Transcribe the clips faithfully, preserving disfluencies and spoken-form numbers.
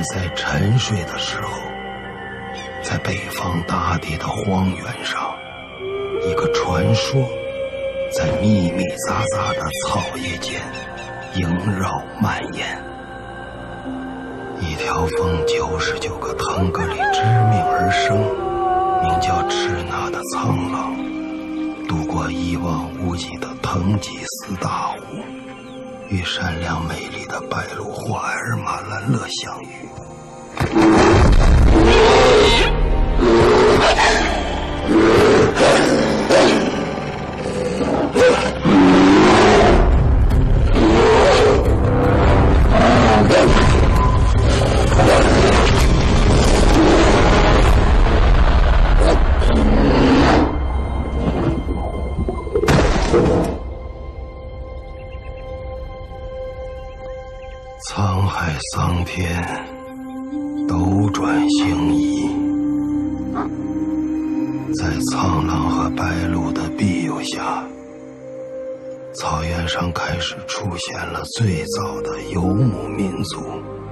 在沉睡的时候，在北方大地的荒原上，一个传说在密密匝匝的草叶间萦绕蔓延。一条奉九十九个腾格里之命而生，名叫赤那的苍狼，度过一望无际的腾吉斯大湖，与善良美丽的白鹭霍埃尔马兰勒相遇。沧海桑田，斗转星移，在苍狼和白鹭的庇佑下，草原上开始出现了最早的游牧民族。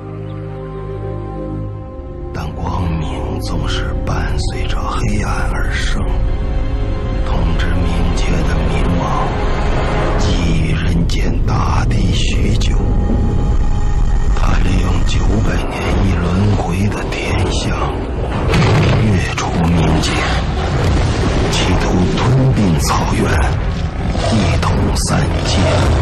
但光明总是伴随着黑暗而生，统治冥界的冥王觊觎人间大地许久，他利用九百年一轮回的天象跃出冥界，企图吞并草原，一统三界。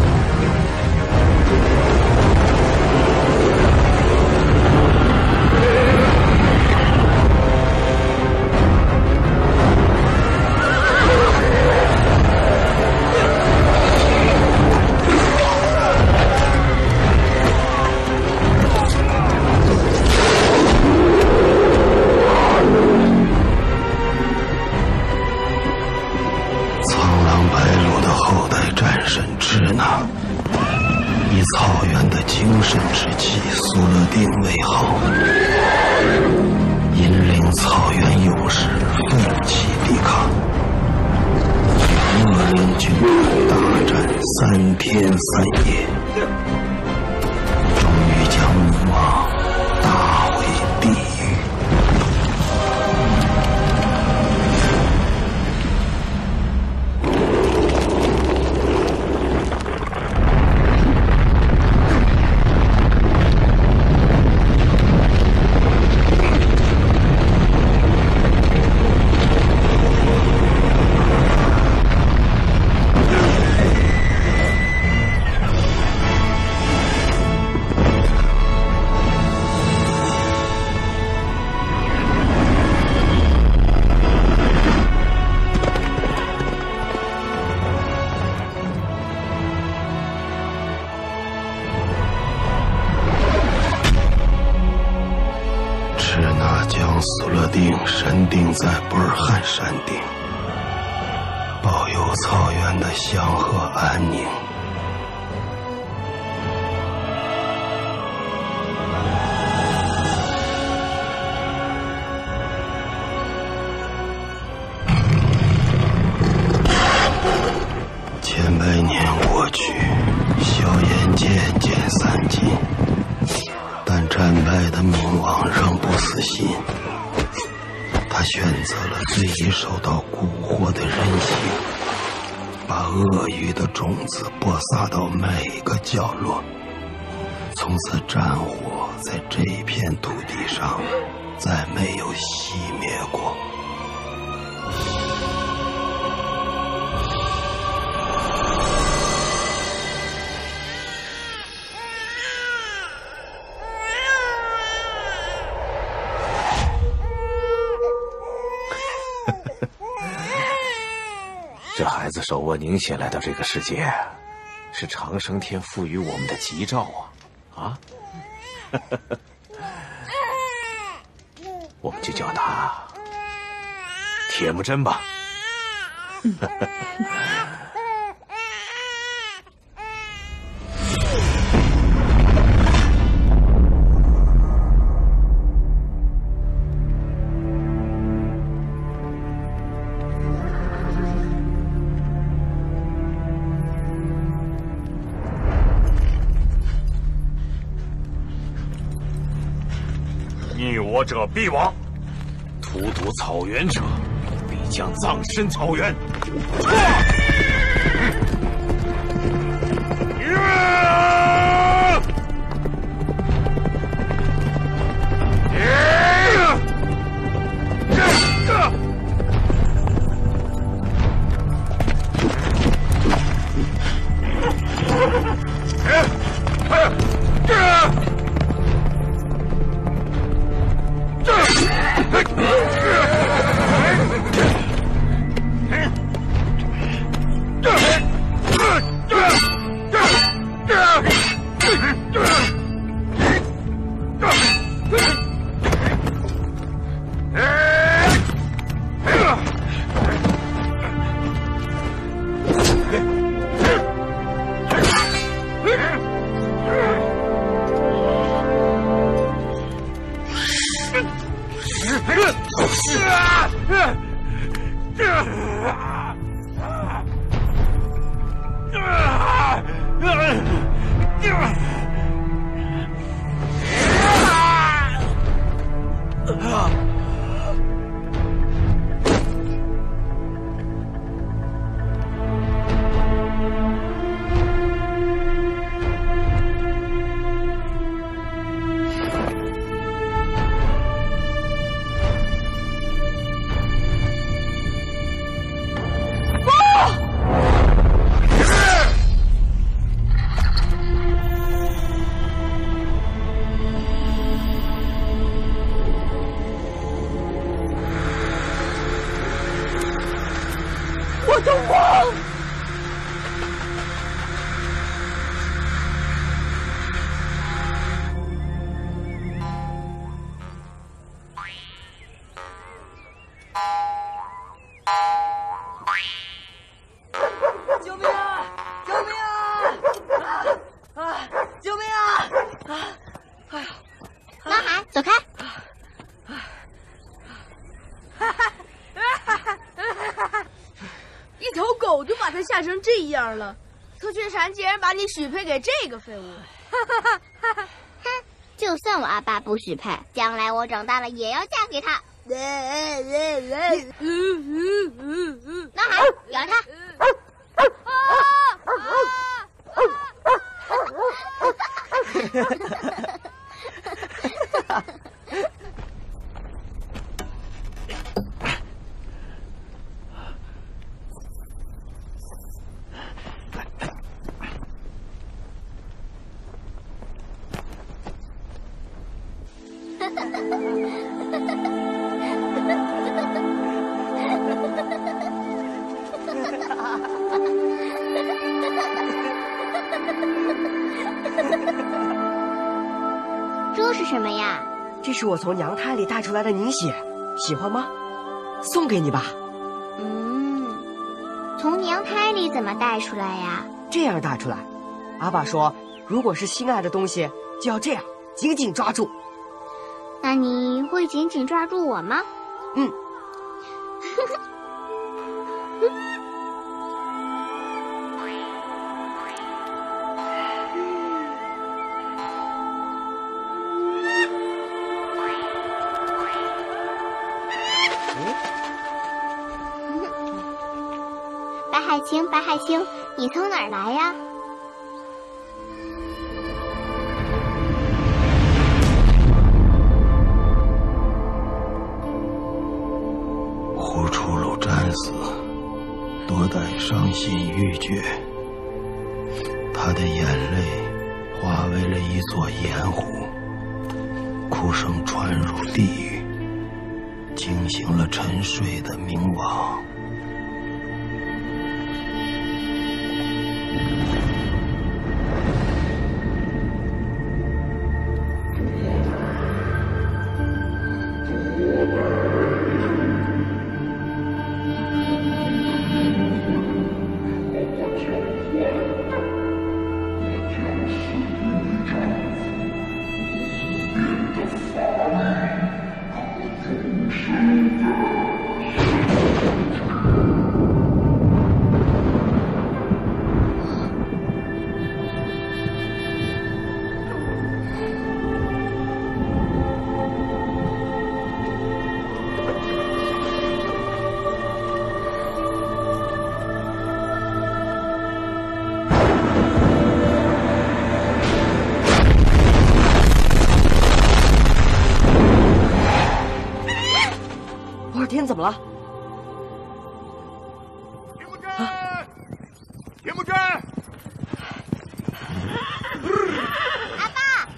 以草原的精神之气苏勒定为号，引领草原勇士奋起抵抗，与恶灵军团大战三天三夜，终于将冥王打回地狱。苏勒定神定在布尔汉山顶，保佑草原的祥和安宁。千百年过去，硝烟渐渐散尽，但战败的冥王仍不死心。他选择了最易受到蛊惑的人性，把恶欲的种子播撒到每个角落，从此战火在这片土地上再没有熄灭过。 这孩子手握凝血来到这个世界，是长生天赋予我们的吉兆啊！啊，我们就叫他铁木真吧。 夺者必亡，荼毒草原者必将葬身草原。 吓成这样了，特训蝉竟然把你许配给这个废物！ 哼，就算我阿爸不许配，将来我长大了也要嫁给他。男孩，咬他！这是什么呀？ 这是我从娘胎里带出来的凝血，喜欢吗？送给你吧。 嗯，从娘胎里怎么带出来呀？ 这样带出来。阿爸说，如果是心爱的东西，就要这样紧紧抓住。 那你会紧紧抓住我吗？ 嗯。 白海清，白海清，你从哪儿来呀？ 呼出喽战死，多待伤心欲绝。他的眼泪化为了一座盐湖，哭声传入地狱，惊醒了沉睡的冥王。 田木真， 阿爸，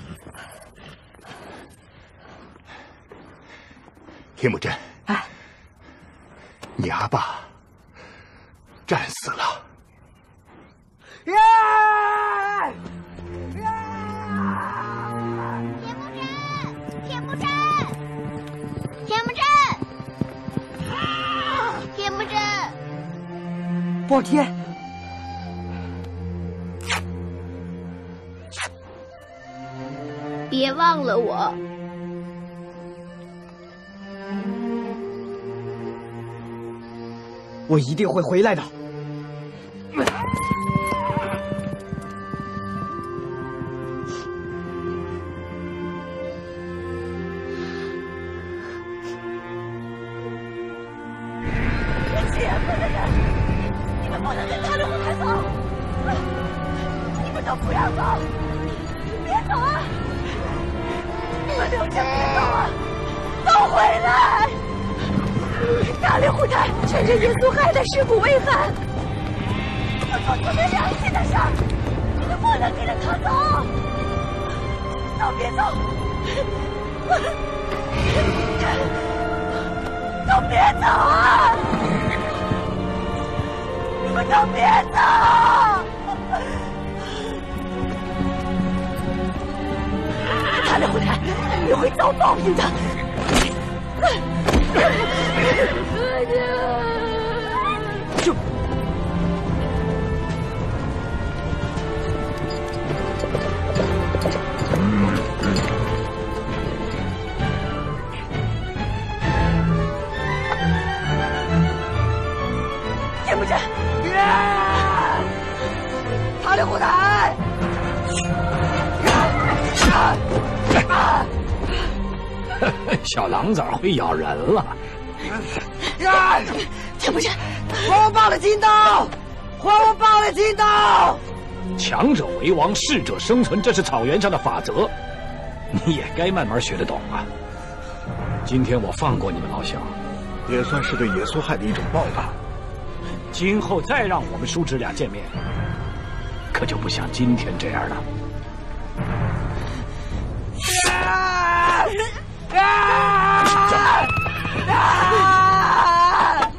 田木真， 哎， 你阿爸战死了。 呀！ 田木真，田木真，田木真， 暴天， 别忘了我。 我一定会回来的。 你们不能跟他的后台走！你们都不要走！别走啊！你们留下别走啊！都回来！大连虎台全是耶稣害的尸骨未返，我做特别良心的事儿，你们不能跟着他走！都别走！都别走啊！你们都别走！大连虎台，你会遭报应的！ 就田木真，大连虎台！ 小狼崽会咬人了。 田木真， 还我爸的金刀！还我爸的金刀！ 强者为王，适者生存，这是草原上的法则，你也该慢慢学得懂啊。今天我放过你们老小， 也算是对耶稣害的一种报答。 今后再让我们叔侄俩见面，可就不像今天这样了。 啊啊啊！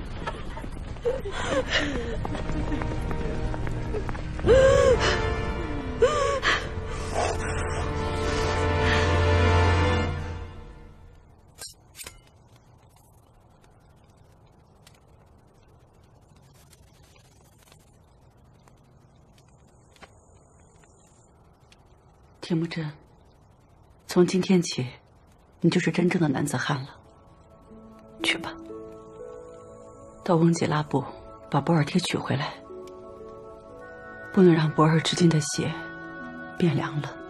田木真，从今天起，你就是真正的男子汉了。去吧，到翁吉拉部把博尔贴取回来，不能让博尔至今的血变凉了。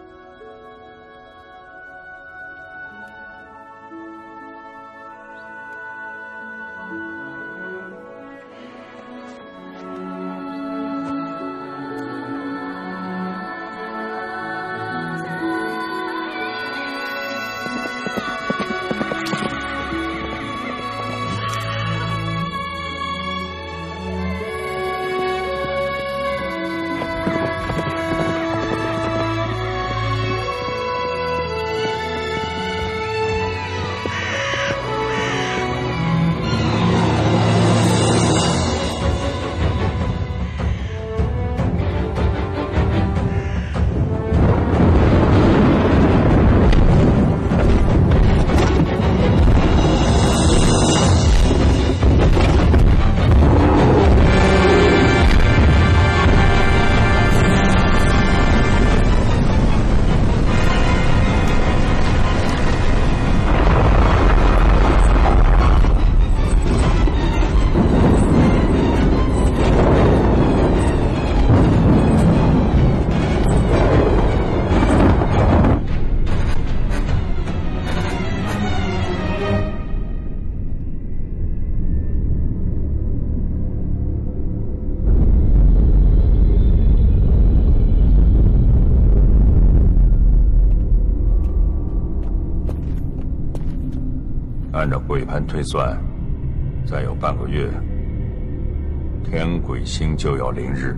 按照鬼盘推算，再有半个月， 天鬼星就要临日，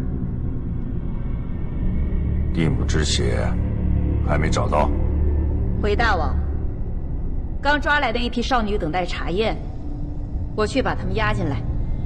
地母之血还没找到。 回大王，刚抓来的一批少女等待查验，我去把她们押进来。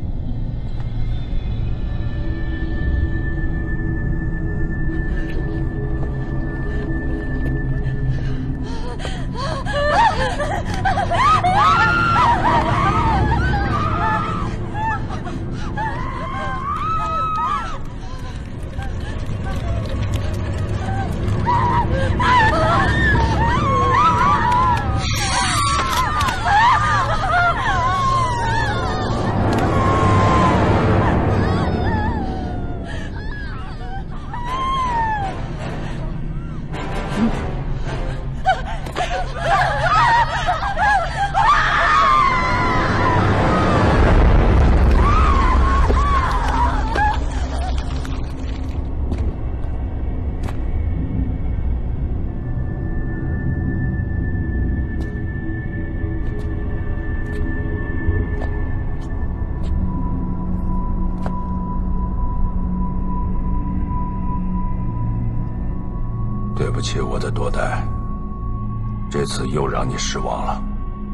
对不起，我的多代，这次又让你失望了。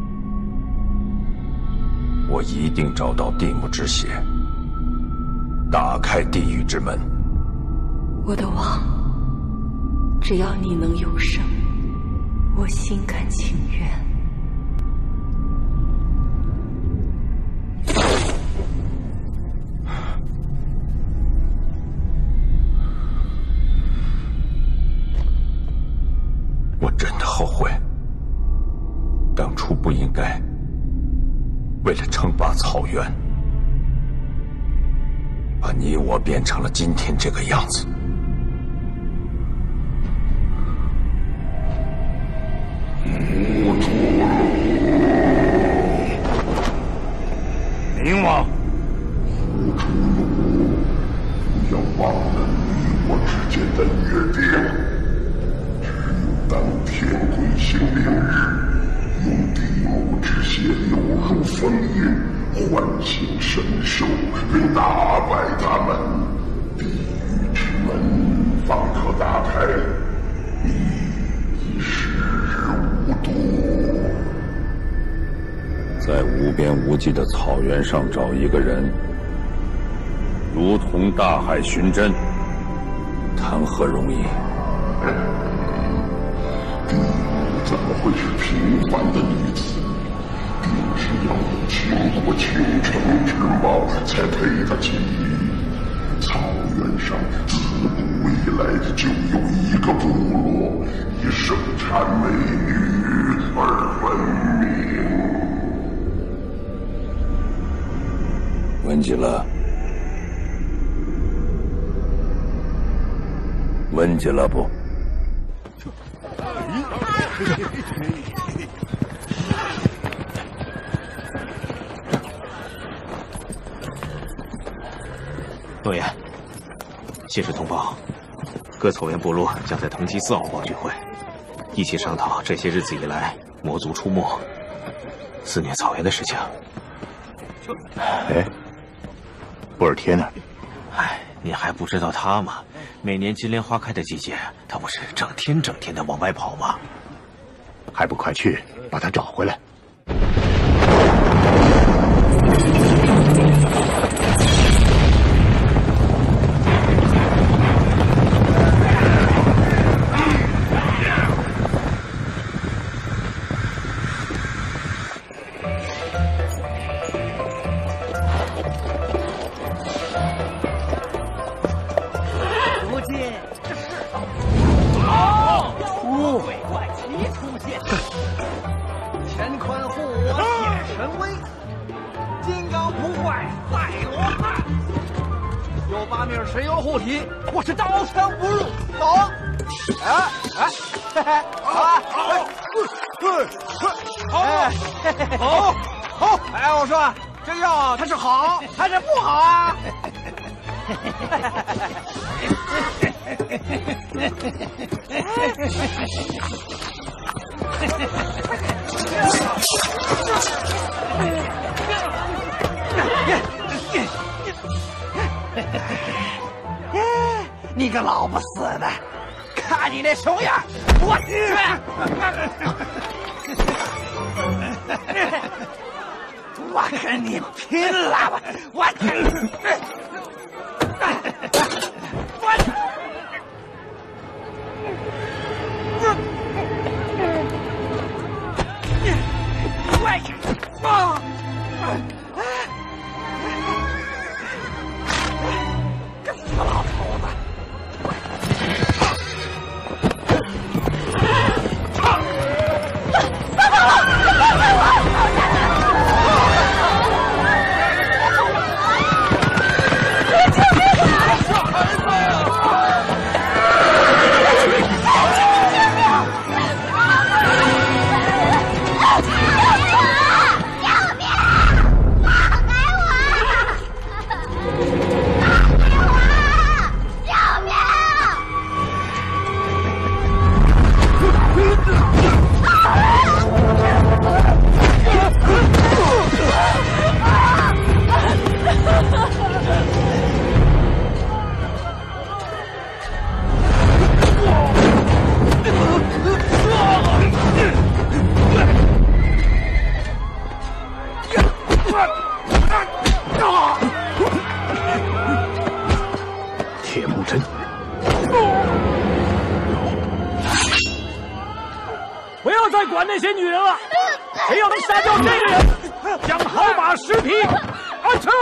我一定找到地母之血，打开地狱之门。 我的王，只要你能永生，我心甘情愿。 我真的后悔，当初不应该为了称霸草原，把你我变成了今天这个样子。 冥王， 不要忘了你我之间的约定。当天鬼星凌日，用地母之血流入封印，唤醒神兽，并打败他们，地狱之门方可打开。你已时日无多。 在无边无际的草原上找一个人，如同大海寻针，谈何容易？ 地母怎么会是平凡的女子？定是要有倾国倾城之貌才配得起。草原上自古以来就有一个部落以生产美女而闻名。 问极了，问极了不？ 诺言，谢氏通报，各草原部落将在藤吉四号堡聚会，一起商讨这些日子以来魔族出没、肆虐草原的事情。 哎，布尔贴呢？ 哎，你还不知道他吗？每年金莲花开的季节，他不是整天整天的往外跑吗？ 还不快去把他找回来！ 神游护体，我是刀枪不入。走！哎哎，嘿嘿，好啊，好，好，好，好！哎，我说这药它是好还是不好啊？ 你个老不死的，看你那熊样，我去！我跟你拼了！我我啊！个死老头子！ 放开我！放开我！ 铁木真， 不要再管那些女人了，谁要能杀掉这个人，将好马尸体安城。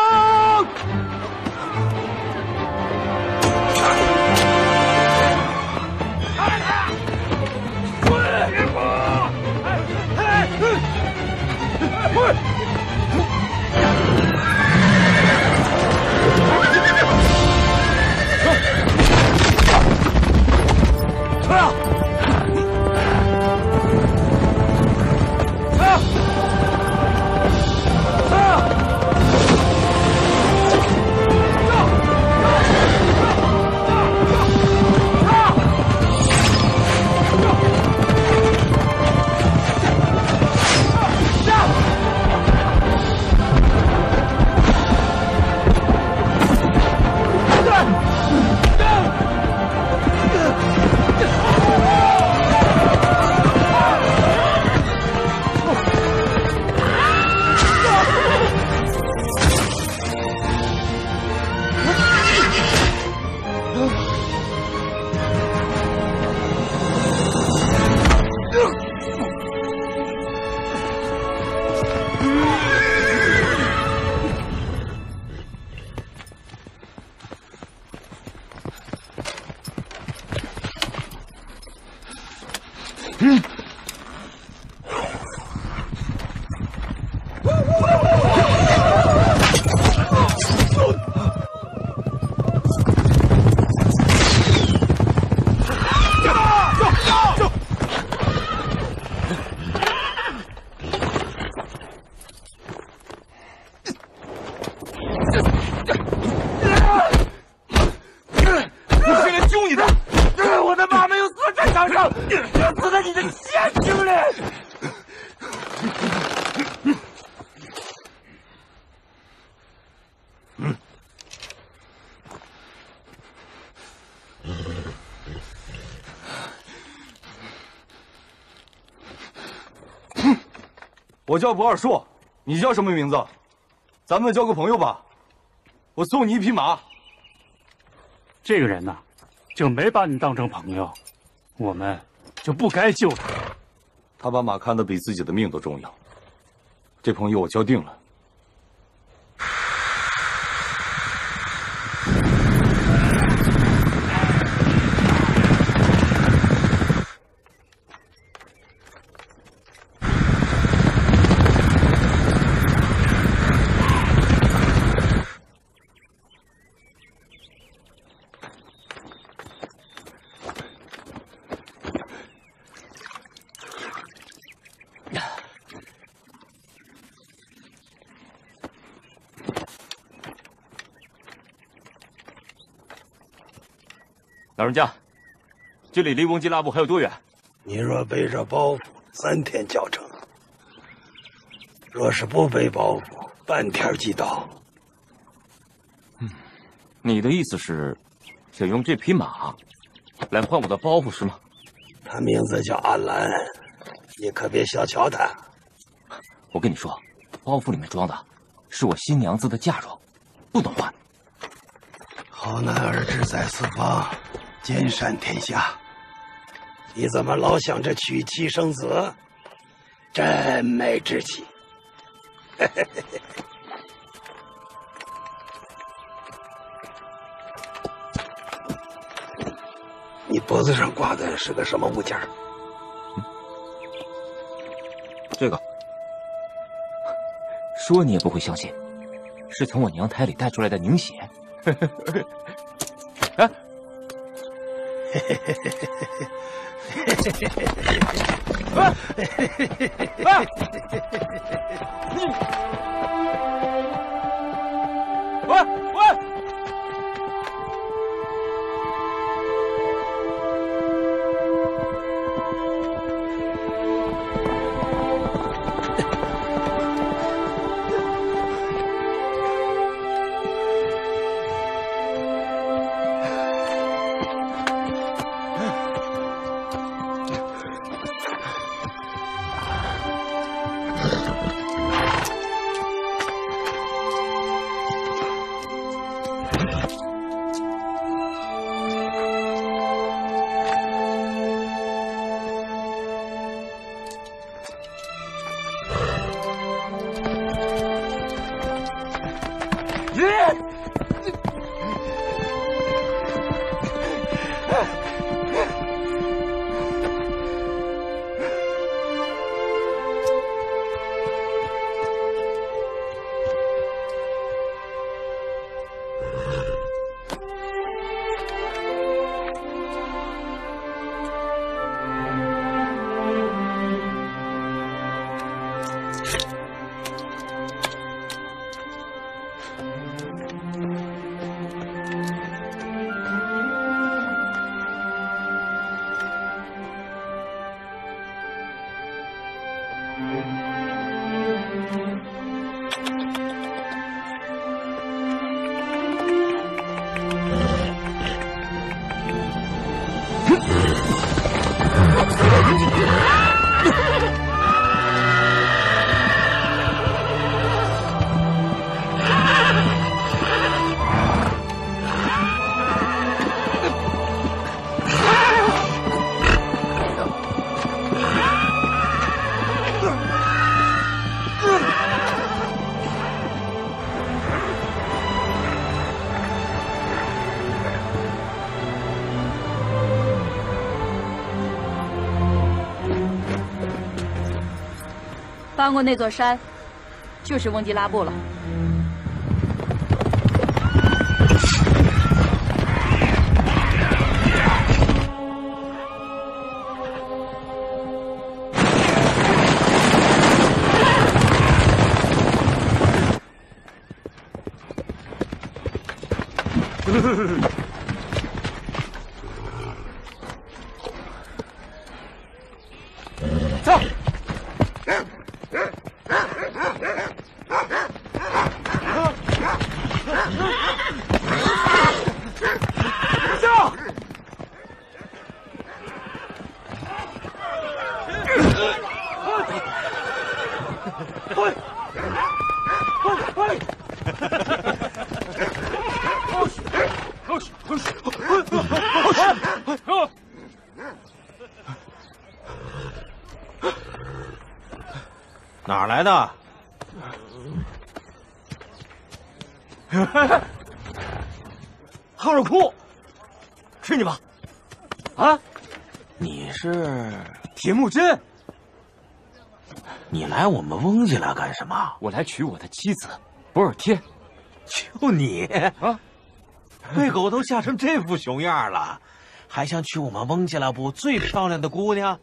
我叫博尔硕，你叫什么名字？咱们交个朋友吧，我送你一匹马。 这个人呐，就没把你当成朋友，我们就不该救他。 他把马看得比自己的命都重要，这朋友我交定了。 老人家，这里离翁吉拉布还有多远？ 你若背着包袱，三天脚程；若是不背包袱，半天即到。 嗯， 你的意思是，想用这匹马来换我的包袱是吗？ 他名字叫阿兰，你可别小瞧他。 我跟你说，包袱里面装的是我新娘子的嫁妆，不能换。 好男儿志在四方，兼善天下。你怎么老想着娶妻生子？真没志气。你脖子上挂的是个什么物件？ 嗯、这个，说你也不会相信，是从我娘胎里带出来的凝血。啊！啊！啊！你！喂喂！ 翻过那座山，就是翁吉拉布了。 走。 哪儿来的？ 夯肉库，是你吗？啊， 你是铁木真？ 你来我们翁家来干什么？ 我来娶我的妻子博尔贴。 就你啊，被狗都吓成这副熊样了，还想娶我们翁家拉部最漂亮的姑娘？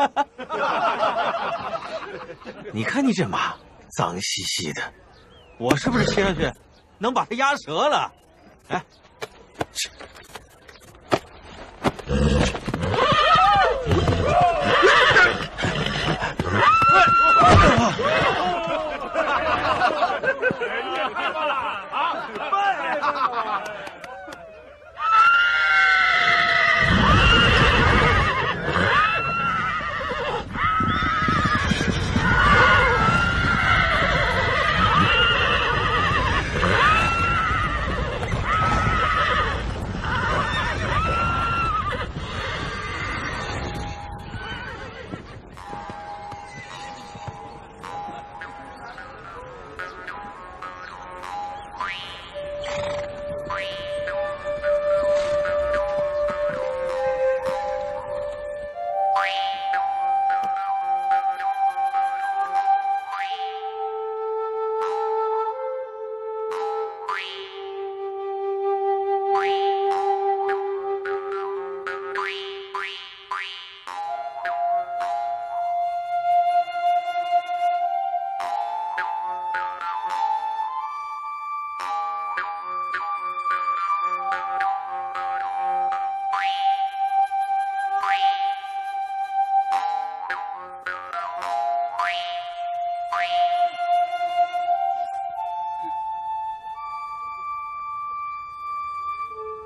你看你这马脏兮兮的，我是不是骑上去能把它压折了？哎，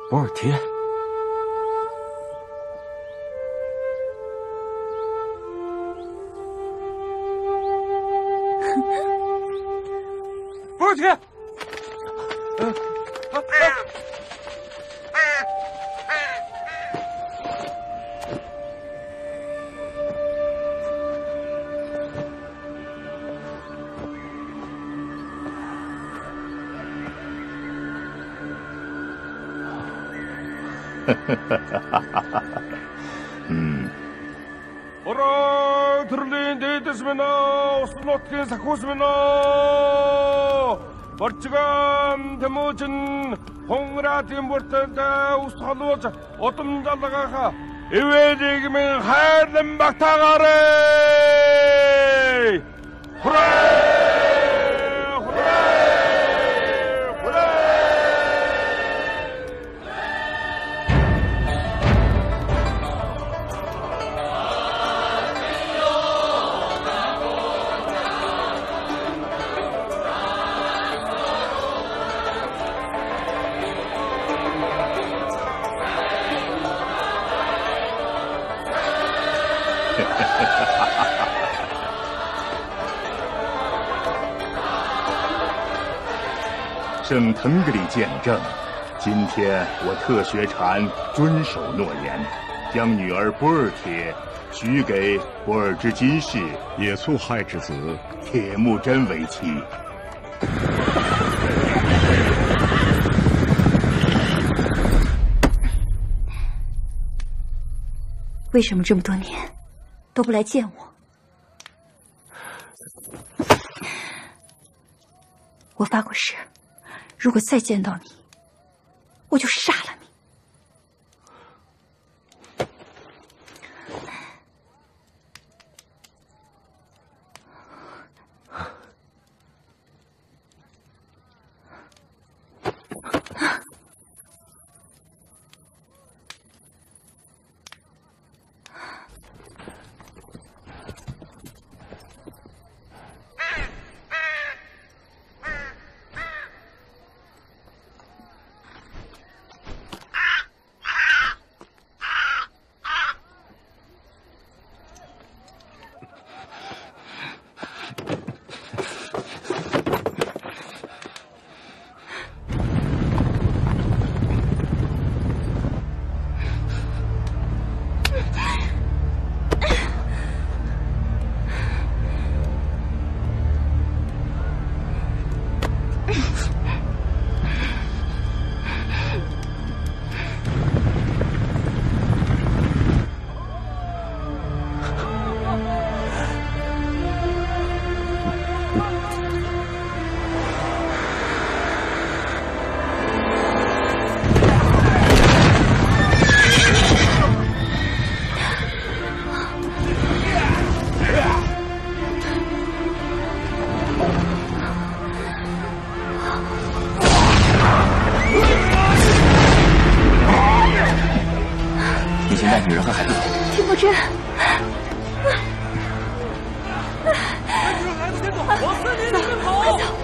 博尔贴。 博尔贴。嗯。啊啊 음. 어라 들린 데이트스면나 스노트킨 사코스면나 버치감 데모진 홍라팀 버튼다 우스하노자 어떤 자다가 이외지기면 하얀 막타가래 후라 圣腾格里见证，今天我特学禅遵守诺言，将女儿波尔铁许给波尔之金氏也速亥之子铁木真为妻。 为什么这么多年都不来见我？我发过誓，如果再见到你，我就杀了你。 女人和孩子走。 铁木真， 孩子先走，往森林里面跑！快走！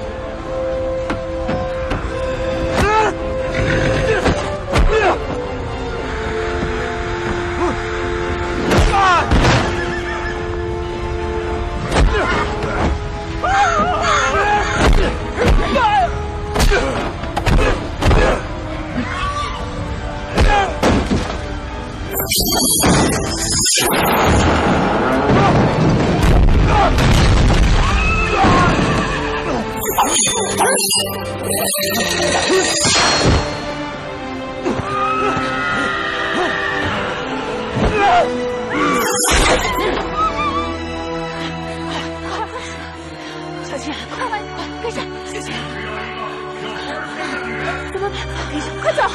小青，快快快跟上！小青，怎么办？快走！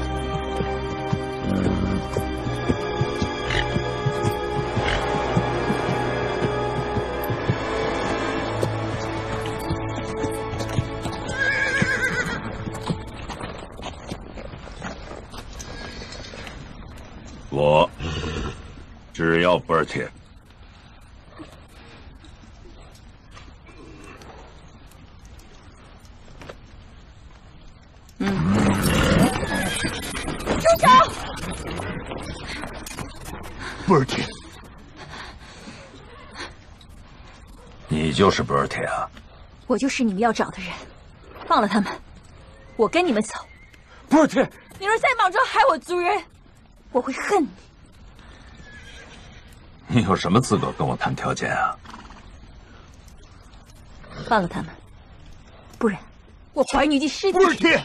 我只要 Bertie。 嗯。 博尔铁， 你就是博尔铁啊？ 我就是你们要找的人，放了他们，我跟你们走。 博尔铁， 你若再莽撞害我族人，我会恨你。 你有什么资格跟我谈条件啊？ 放了他们，不然我怀女祭尸体。 博尔铁。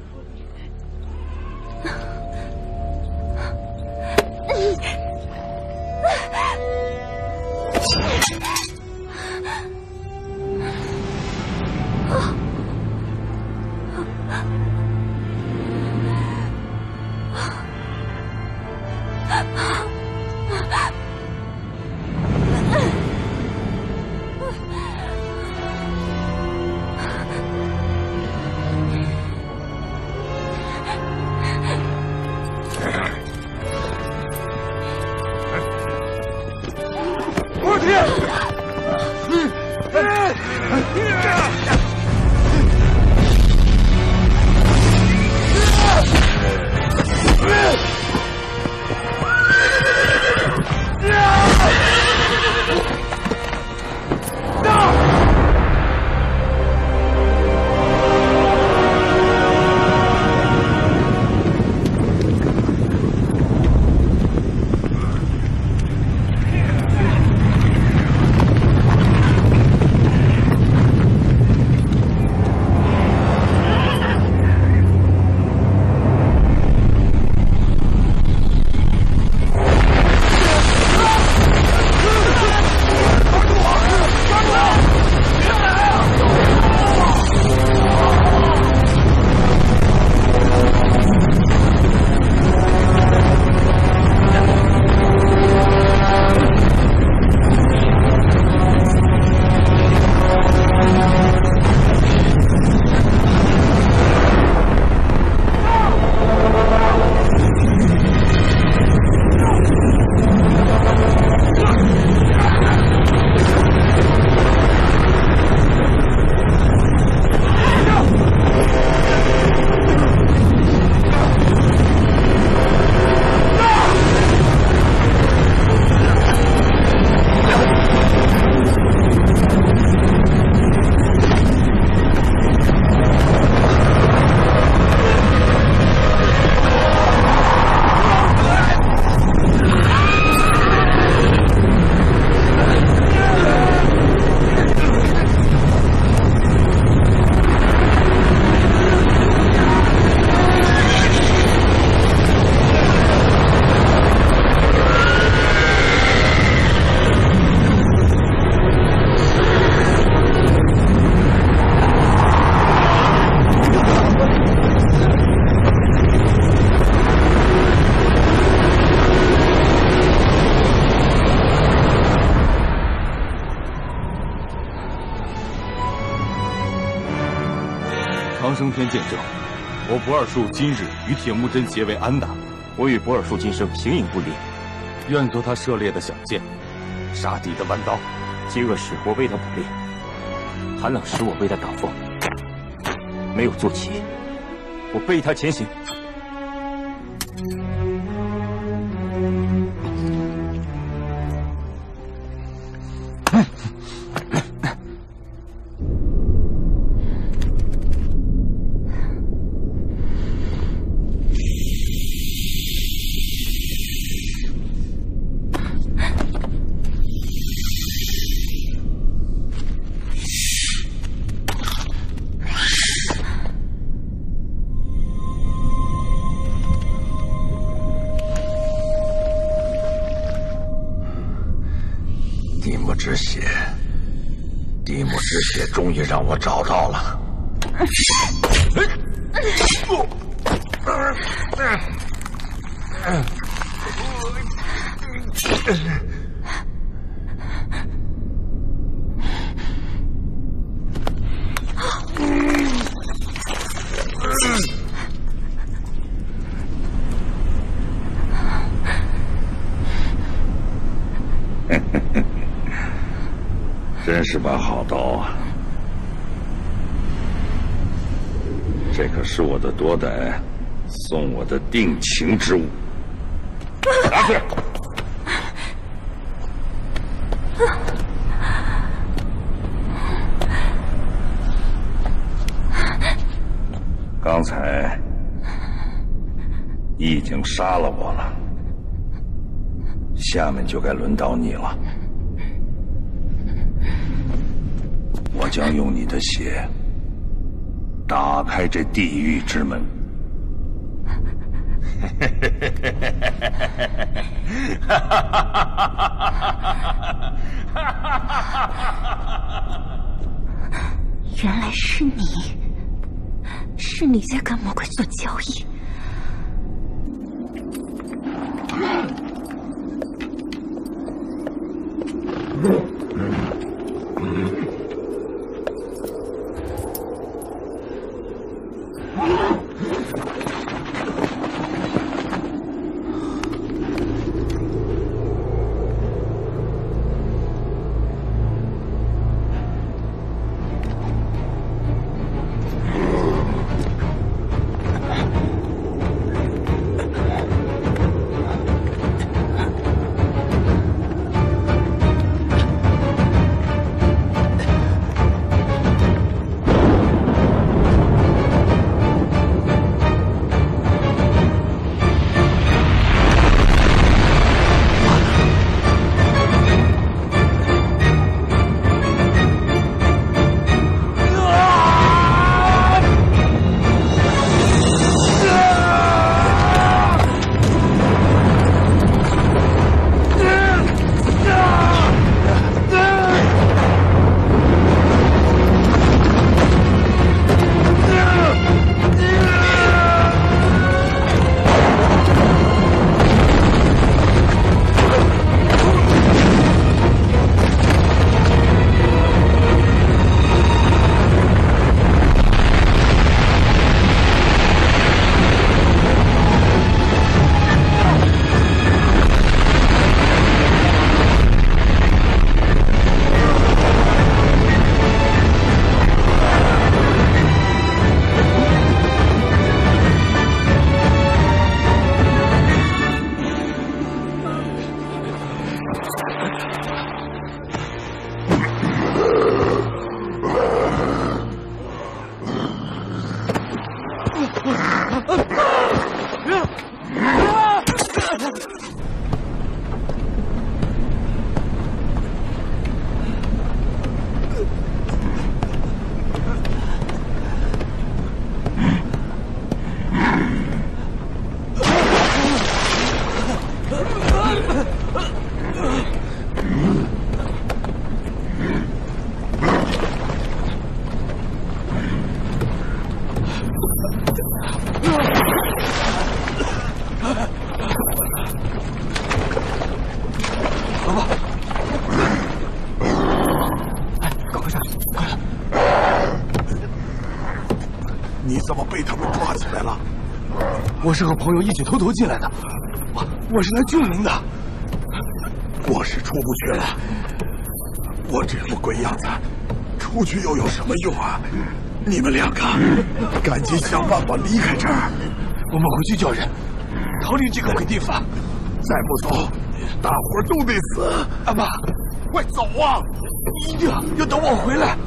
长生篇见证，我不二术今日与铁木真结为安达， 我与不二术今生形影不离。 愿做他射猎的响箭，杀敌的弯刀。 饥饿时我为他捕猎，寒冷时我为他挡风。没有坐骑，我背他前行。 之血，地母之血终于让我找到了。真是把好刀啊！这可是我的多歹送我的定情之物。拿去！ 你已经杀了我了，下面就该轮到你了。我将用你的血打开这地狱之门。 原来是你，是你在跟魔鬼做交易。 我是和朋友一起偷偷进来的，我我是来救您的。 我是出不去了，我这副鬼样子，出去又有什么用啊？你们两个赶紧想办法离开这儿， 我们回去叫人，逃离这个鬼地方。 再不走，大伙都得死。 阿爸， 快走啊！ 一定要等我回来。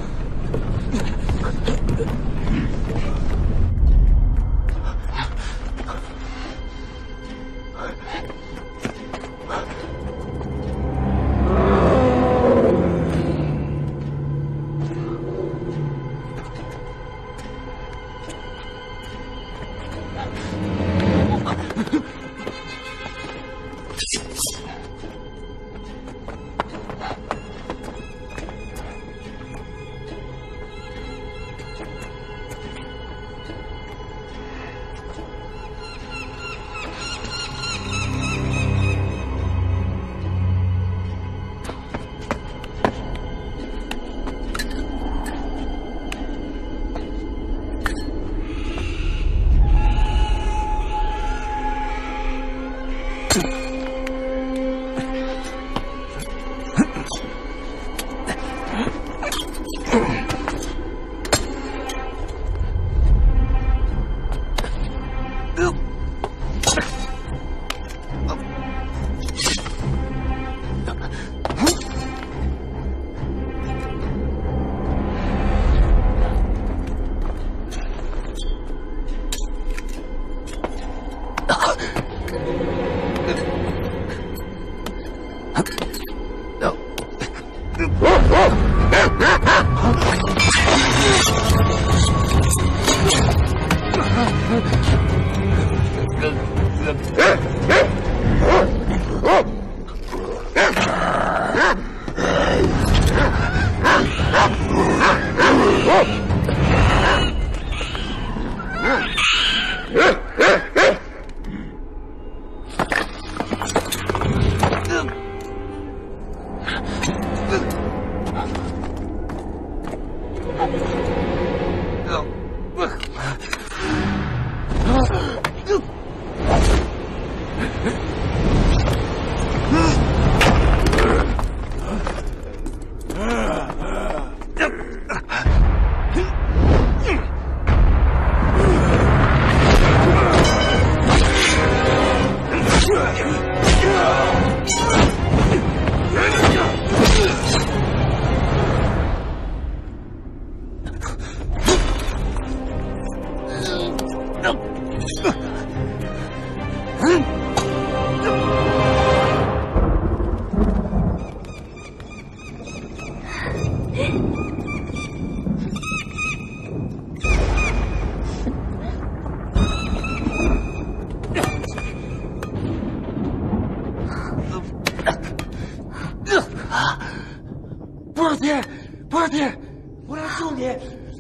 博尔铁，博尔铁，我来救你！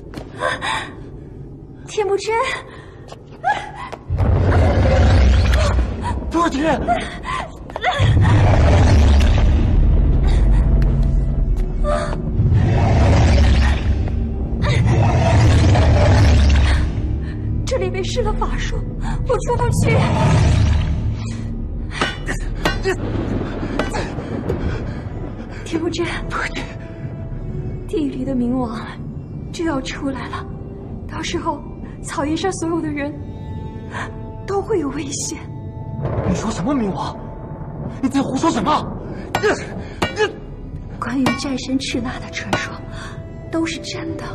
铁木真， 博尔铁， 这里被施了法术，我出不去。铁木真，地狱里的冥王就要出来了，到时候草原上所有的人都会有危险。 你说什么冥王？你在胡说什么？ 关于战神赤纳的传说都是真的。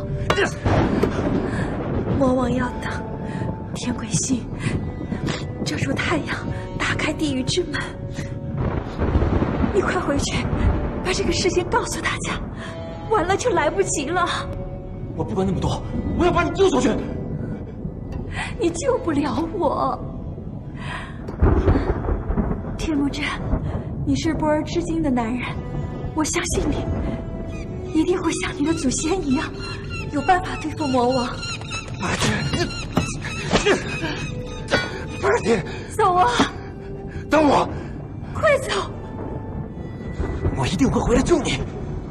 魔王要等天魁星遮住太阳，打开地狱之门。你快回去，把这个事情告诉大家，晚了就来不及了。 我不管那么多，我要把你救出去。 你救不了我，铁木真，你是波尔之金的男人，我相信你一定会像你的祖先一样，有办法对付魔王。 二姐，二姐， 走啊！ 等我， 快走！ 我一定会回来救你。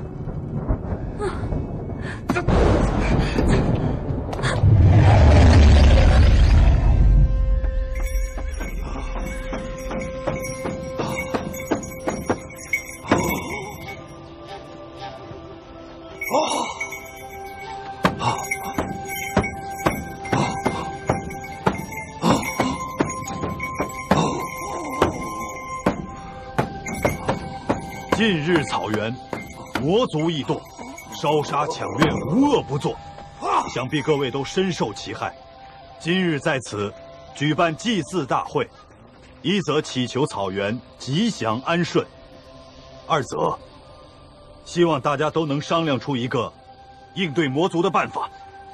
近日草原，魔族异动，烧杀抢掠，无恶不作，想必各位都深受其害。今日在此举办祭祀大会，一则祈求草原吉祥安顺，二则希望大家都能商量出一个应对魔族的办法。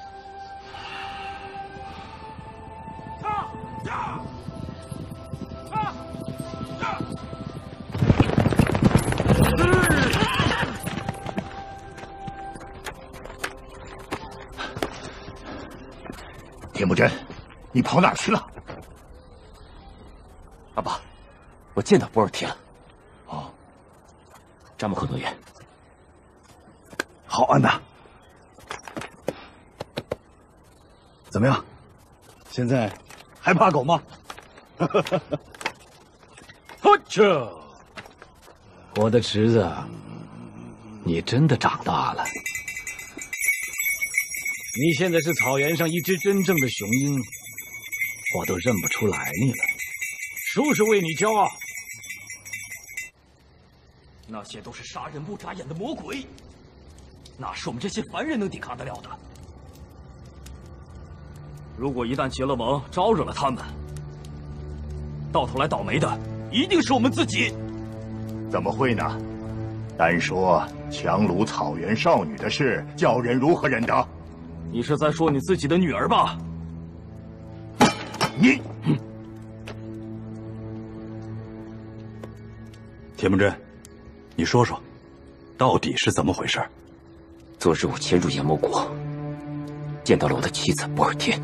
铁木真，你跑哪儿去了？ 阿爸，我见到博尔提了。 哦， 扎木克诺言。 好，安娜。怎么样？现在还怕狗吗？ 呵这，我的侄子，你真的长大了。你现在是草原上一只真正的雄鹰，我都认不出来你了。叔叔为你骄傲。 那些都是杀人不眨眼的魔鬼，哪是我们这些凡人能抵抗得了的？如果一旦结了盟，招惹了他们， 到头来倒霉的一定是我们自己。 怎么会呢？单说强掳草原少女的事，叫人如何忍得？ 你是在说你自己的女儿吧？ 你， 铁木真，你说说，到底是怎么回事？ 昨日我潜入炎魔国，见到了我的妻子博尔天。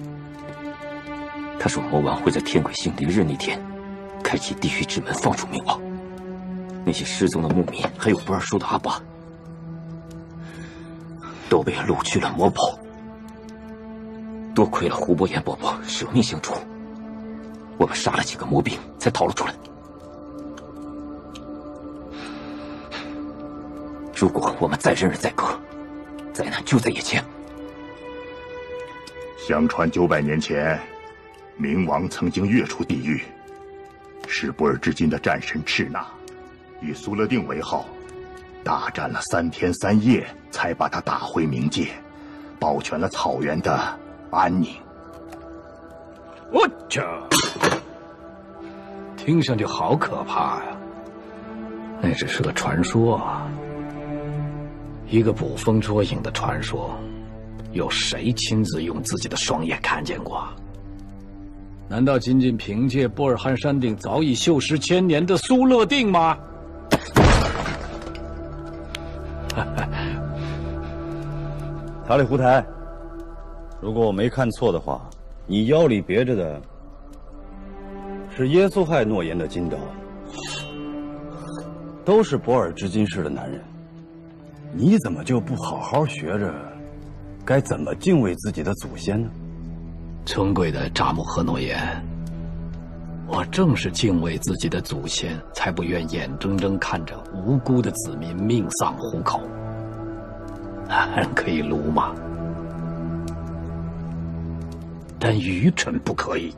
他说魔王会在天鬼星凌日那天，开启地狱之门，放逐冥王。那些失踪的牧民，还有不二叔的阿爸，都被掳去了魔堡。多亏了胡伯言伯伯舍命相助，我们杀了几个魔兵，才逃了出来。如果我们再忍忍再隔，灾难就在眼前。 相传九百年前，冥王曾经跃出地狱，是不尔之金的战神赤那以苏勒定为号，大战了三天三夜，才把他打回冥界，保全了草原的安宁。 我去，听上去好可怕呀！那只是个传说啊，一个捕风捉影的传说，有谁亲自用自己的双眼看见过？难道仅仅凭借波尔汉山顶早已锈蚀千年的苏勒定吗？ 塔里胡台，如果我没看错的话，你腰里别着的是耶稣亥诺言的金刀，都是博尔之金氏的男人，你怎么就不好好学着该怎么敬畏自己的祖先呢？ 尊贵的扎木合诺言，我正是敬畏自己的祖先，才不愿眼睁睁看着无辜的子民命丧虎口。人可以鲁莽，但愚蠢不可以。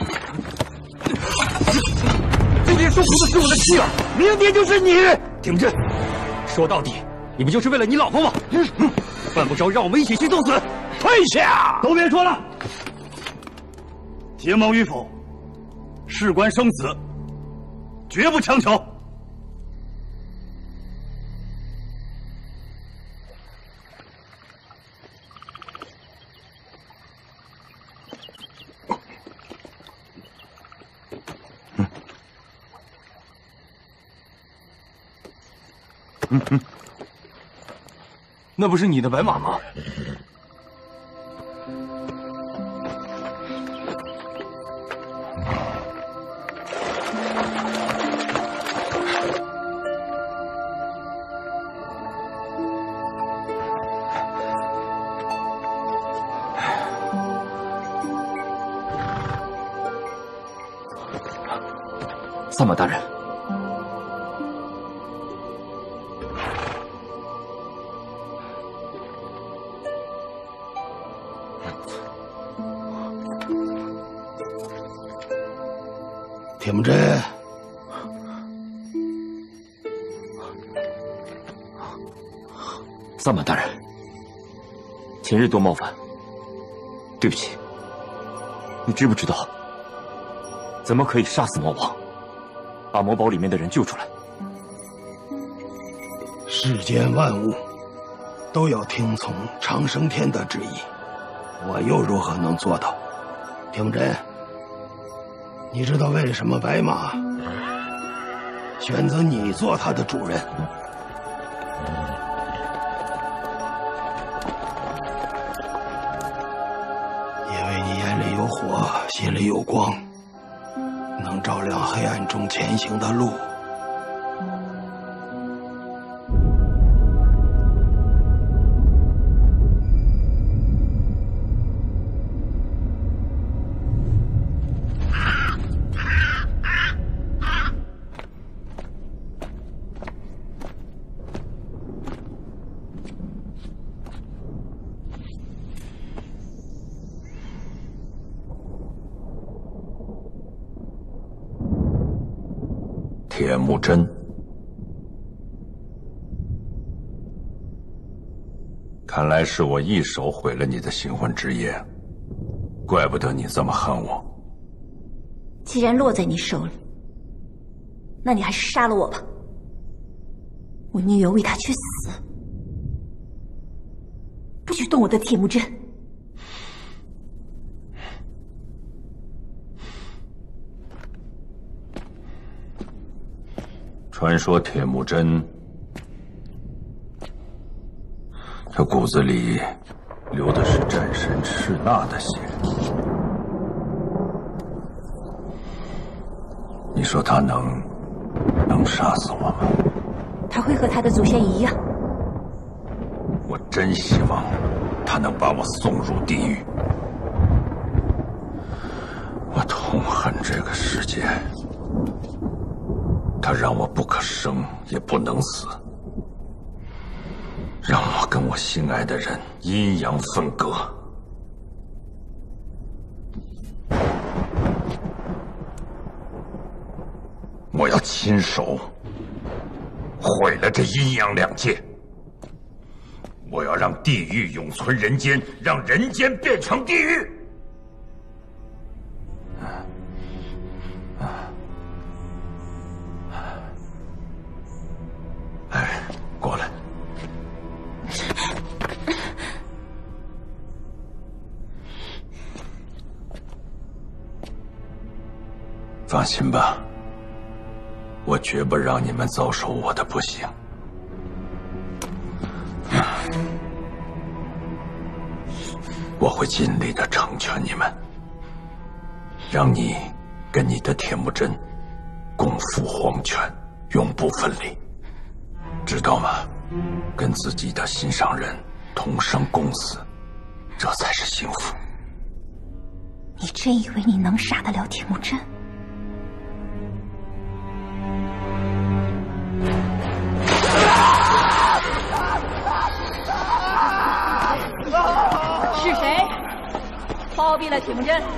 今天受苦的是我的妻儿，明天就是你。 铁木真，说到底，你不就是为了你老婆吗？犯不着让我们一起去送死。退下！ 都别说了，结盟与否，事关生死，绝不强求。 嗯嗯，那不是你的白马吗？ 萨满大人。 铁木真， 萨满大人，前日多冒犯，对不起。你知不知道，怎么可以杀死魔王，把魔堡里面的人救出来？ 世间万物都要听从长生天的旨意，我又如何能做到？铁木真，你知道为什么白马选择你做他的主人？因为你眼里有火，心里有光，能照亮黑暗中前行的路。 铁木真，看来是我一手毁了你的新婚之夜，怪不得你这么恨我。 既然落在你手里，那你还是杀了我吧。我宁愿为他去死，不许动我的铁木真。 传说铁木真这骨子里流的是战神赤纳的血，你说他能能杀死我吗？ 他会和他的祖先一样。 我真希望他能把我送入地狱。我痛恨这个世界，它让我不可生也不能死，让我跟我心爱的人阴阳分割。我要亲手毁了这阴阳两界。我要让地狱永存人间，让人间变成地狱。哎，过来。放心吧，我绝不让你们遭受我的不幸。我会尽力的成全你们，让你跟你的铁木真共赴黄泉，永不分离，知道吗？跟自己的心上人同生共死，这才是幸福。 你真以为你能杀得了铁木真？ 是谁包庇了铁木真？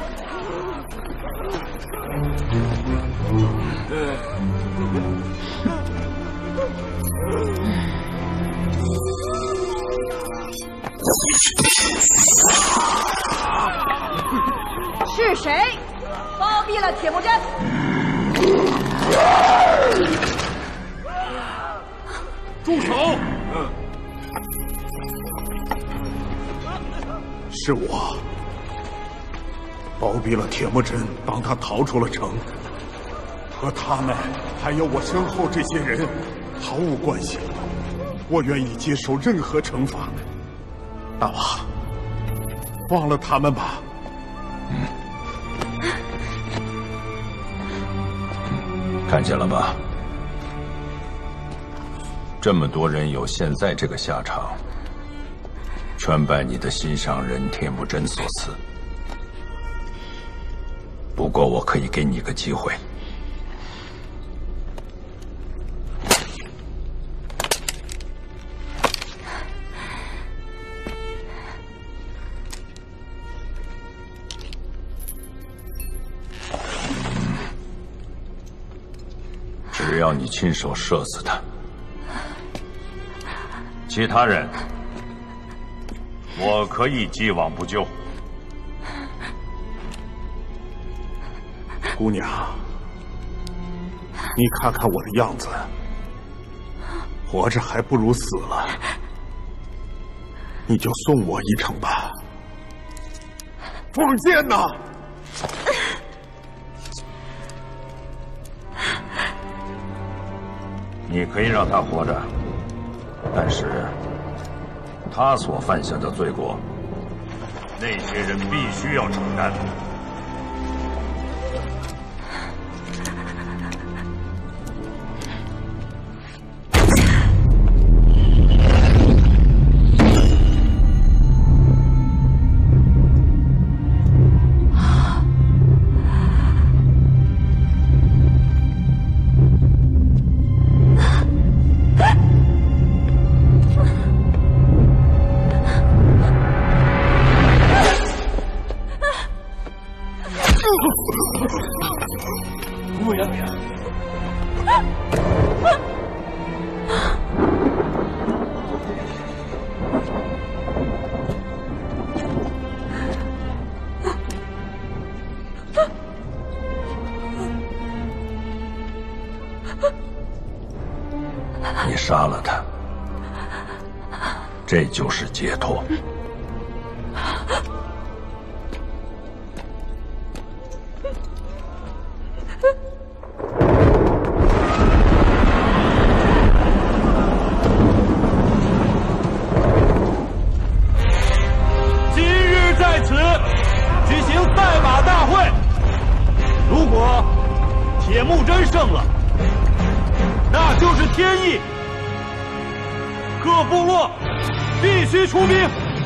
是谁包庇了铁木真？ 住手！是我包庇了铁木真，帮他逃出了城，和他们还有我身后这些人毫无关系。我愿意接受任何惩罚。大王，忘了他们吧。 嗯，看见了吧？这么多人有现在这个下场，全拜你的心上人铁木真所赐。不过我可以给你个机会，只要你亲手射死他。其他人，我可以既往不咎。 姑娘，你看看我的样子，活着还不如死了。你就送我一程吧。凤剑呢？ 你可以让他活着，但是他所犯下的罪过，那些人必须要承担。 不要呀！ 杀了他，这就是解脱。 今日在此举行赛马大会，如果铁木真胜了，那就是天意。各部落必须出兵。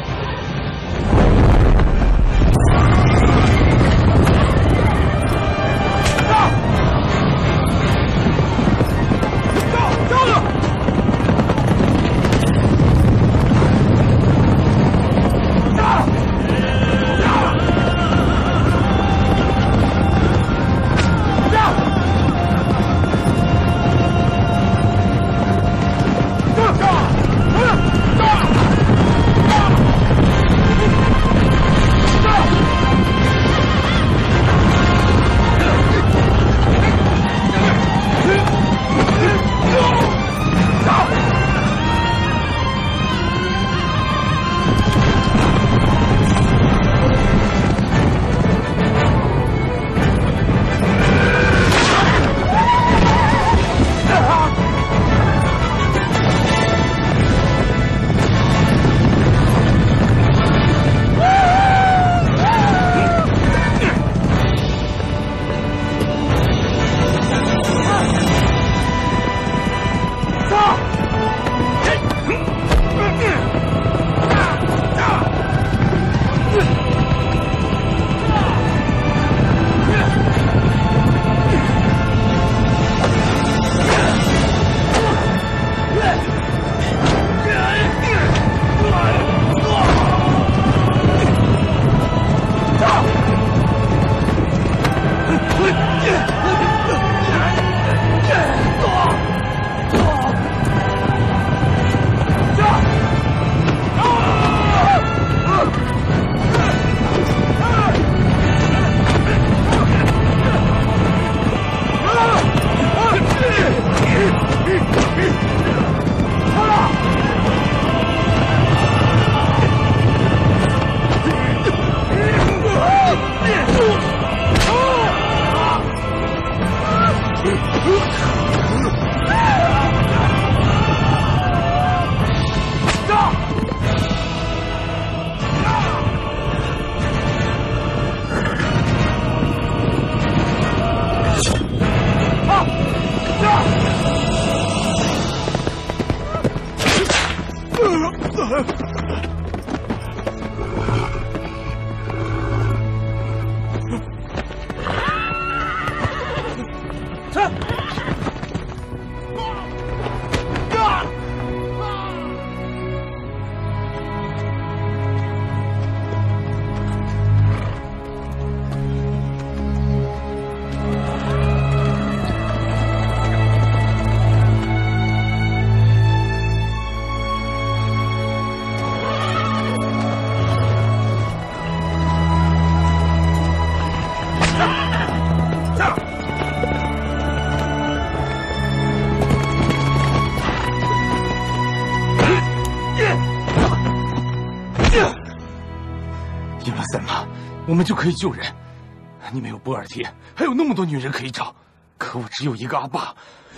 我们就可以救人。你们有波尔贴，还有那么多女人可以找，可我只有一个阿爸。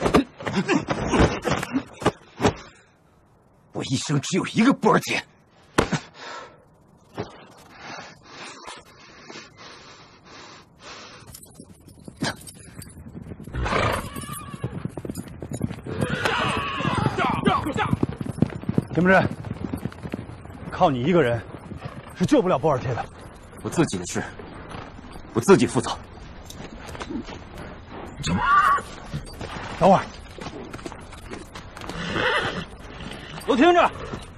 我一生只有一个波尔贴。 田木真，靠你一个人是救不了波尔贴的。 我自己的事，我自己负责。 等会儿，都听着！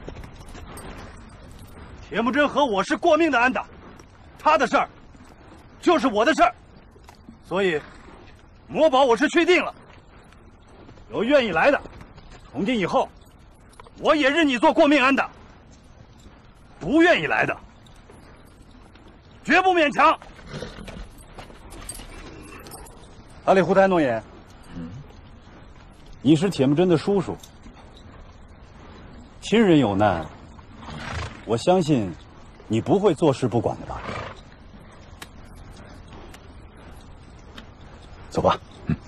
铁木真和我是过命的安打，他的事儿就是我的事儿，所以魔堡我是确定了。有愿意来的，从今以后，我也认你做过命安打。不愿意来的，绝不勉强。阿里胡台诺言，你是铁木真的叔叔， 亲人有难，我相信你不会坐视不管的吧？ 走吧。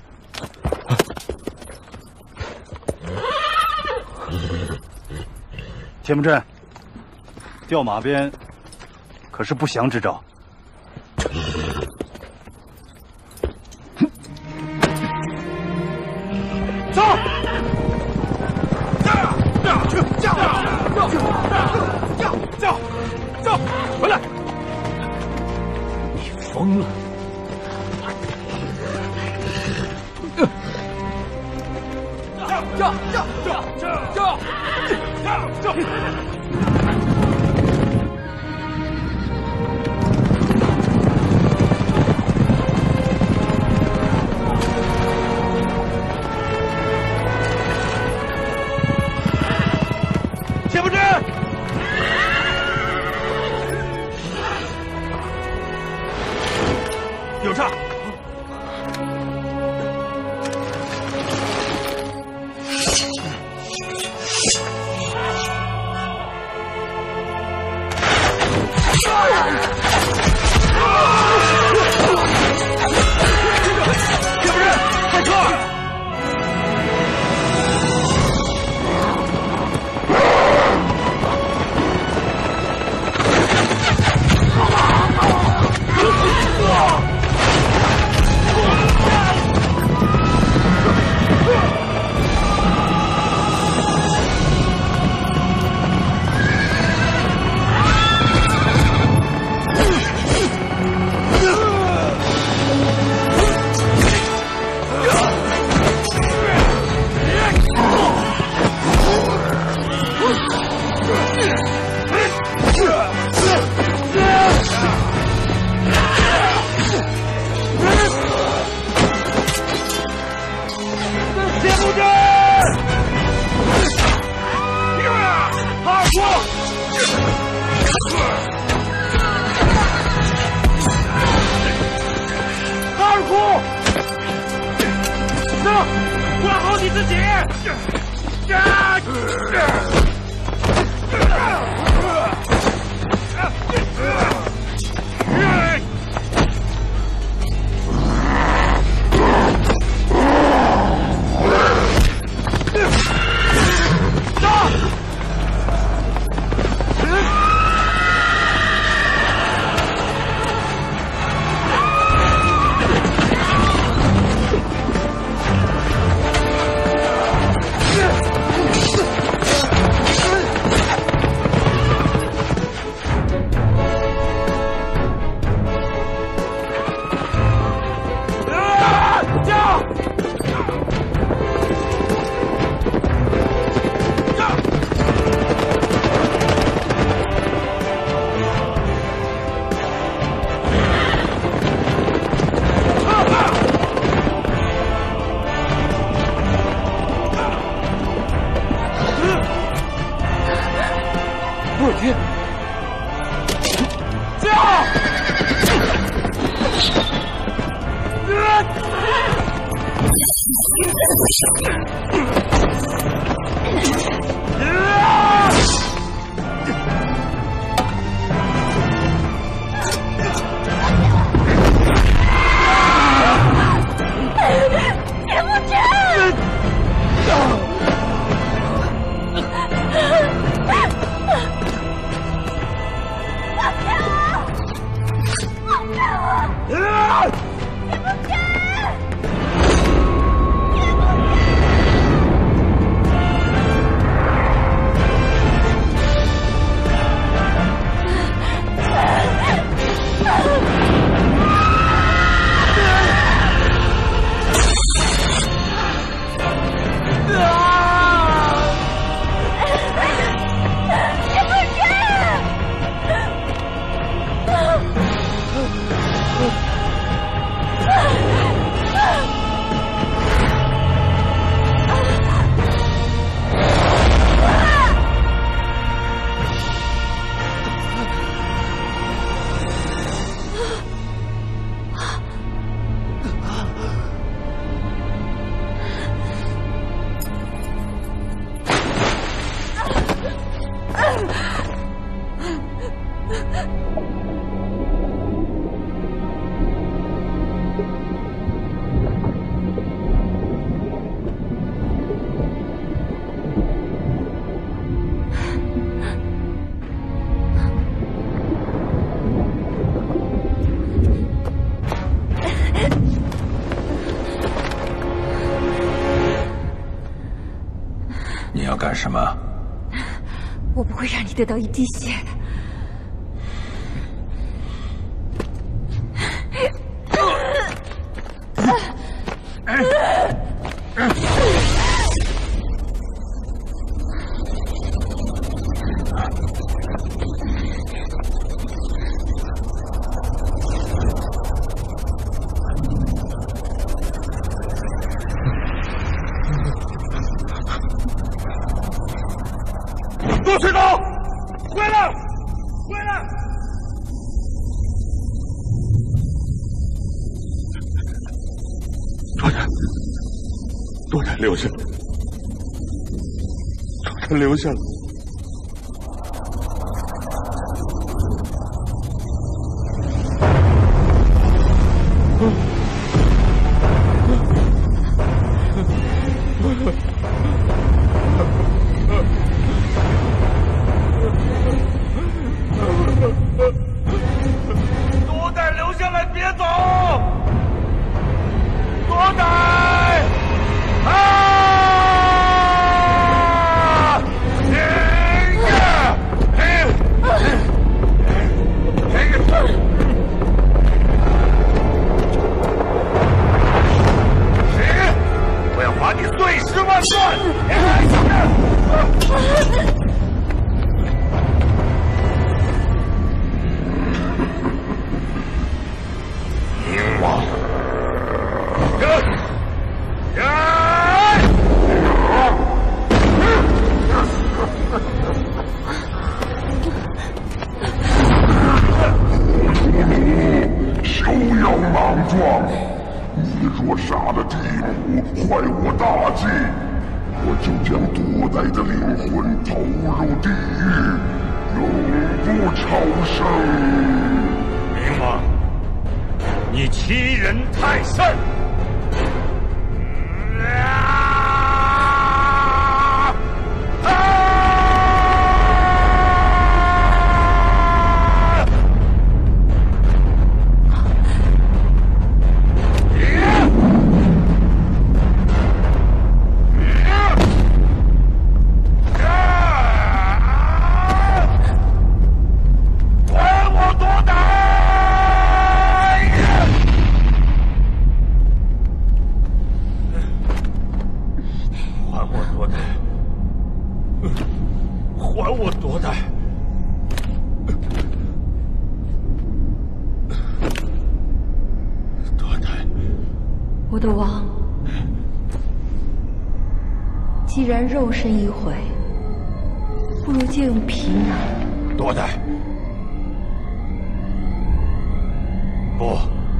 田木真，调马鞭可是不祥之兆。走！驾！驾！驾！驾！驾！驾！回来！ 你疯了！驾！驾！驾！驾！驾！驾！驾！ 铁不真，有诈！ 啊！ 干什么？ 我不会让你得到一滴血的。 多水岛，回来，回来！ 多丹，多丹留下，多丹留下了。 多代留下来，别走！多代！啊！停下！嘿！嘿！谁？我要把你碎尸万段！冥王，呀呀！ 休要莽撞！你若杀了地母，坏我大计，我就将多代的灵魂投入地狱，永不超生。 冥王，你欺人太甚！还我多代！多代！ 我的王，既然肉身已毁，不如借用皮囊。 多代！不！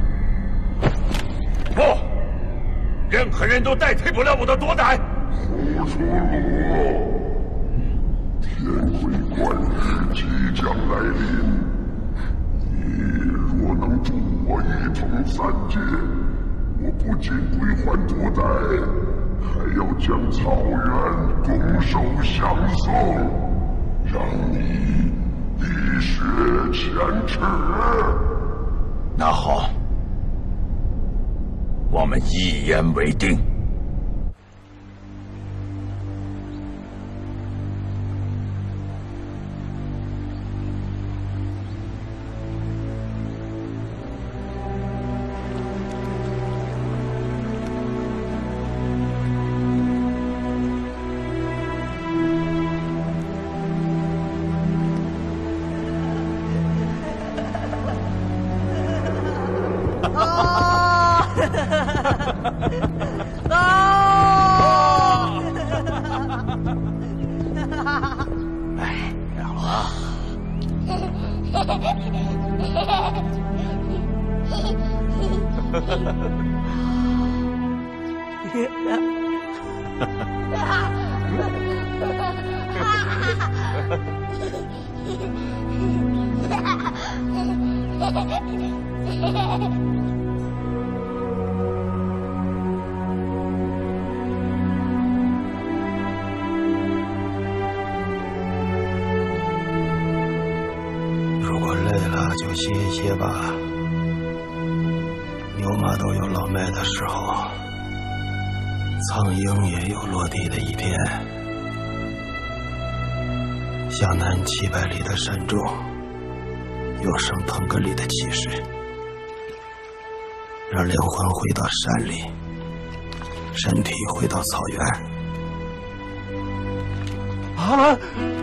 不！任何人都代替不了我的多代！ 胡说罗！天鬼观日即将来临，你若能助我一统三界，我不仅归还多代，还要将草原拱手相送，让你滴血前耻。 那好，我们一言为定。 哎，让了啊！ 如果累了就歇一歇吧，牛马都有老迈的时候，苍蝇也有落地的一天。 向南七百里的山中，有圣腾格里的气势，让灵魂回到山里，身体回到草原。 阿兰。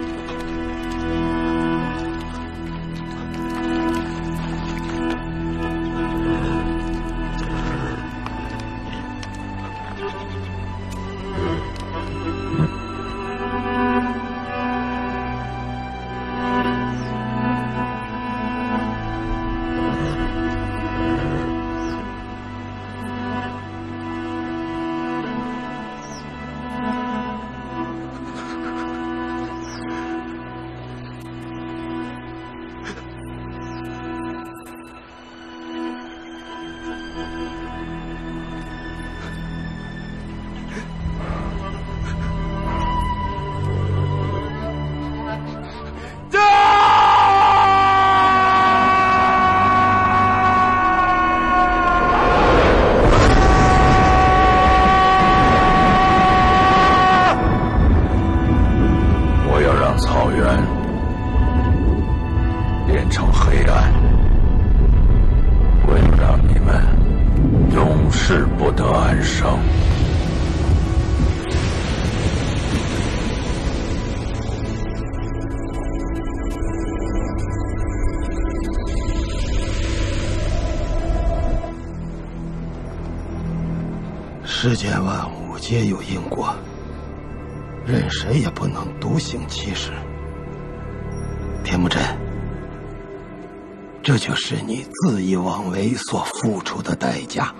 世间万物皆有因果，任谁也不能独行其事。田木真，这就是你恣意妄为所付出的代价。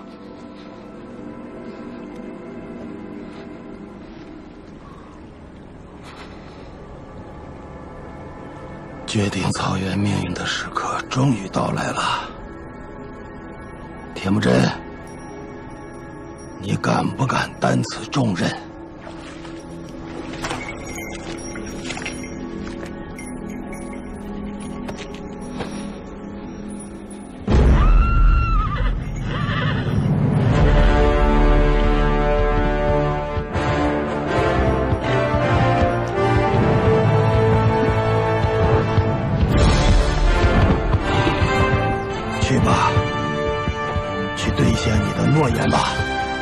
决定草原命运的时刻终于到来了，田木真。 你敢不敢担此重任？去吧，去兑现你的诺言吧。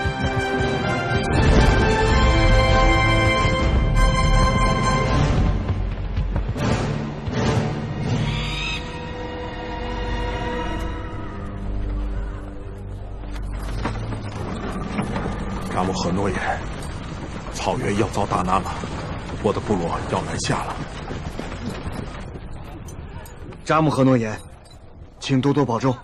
扎木合诺言，草原要遭大难了，我的部落要南下了。 扎木合诺言，请多多保重。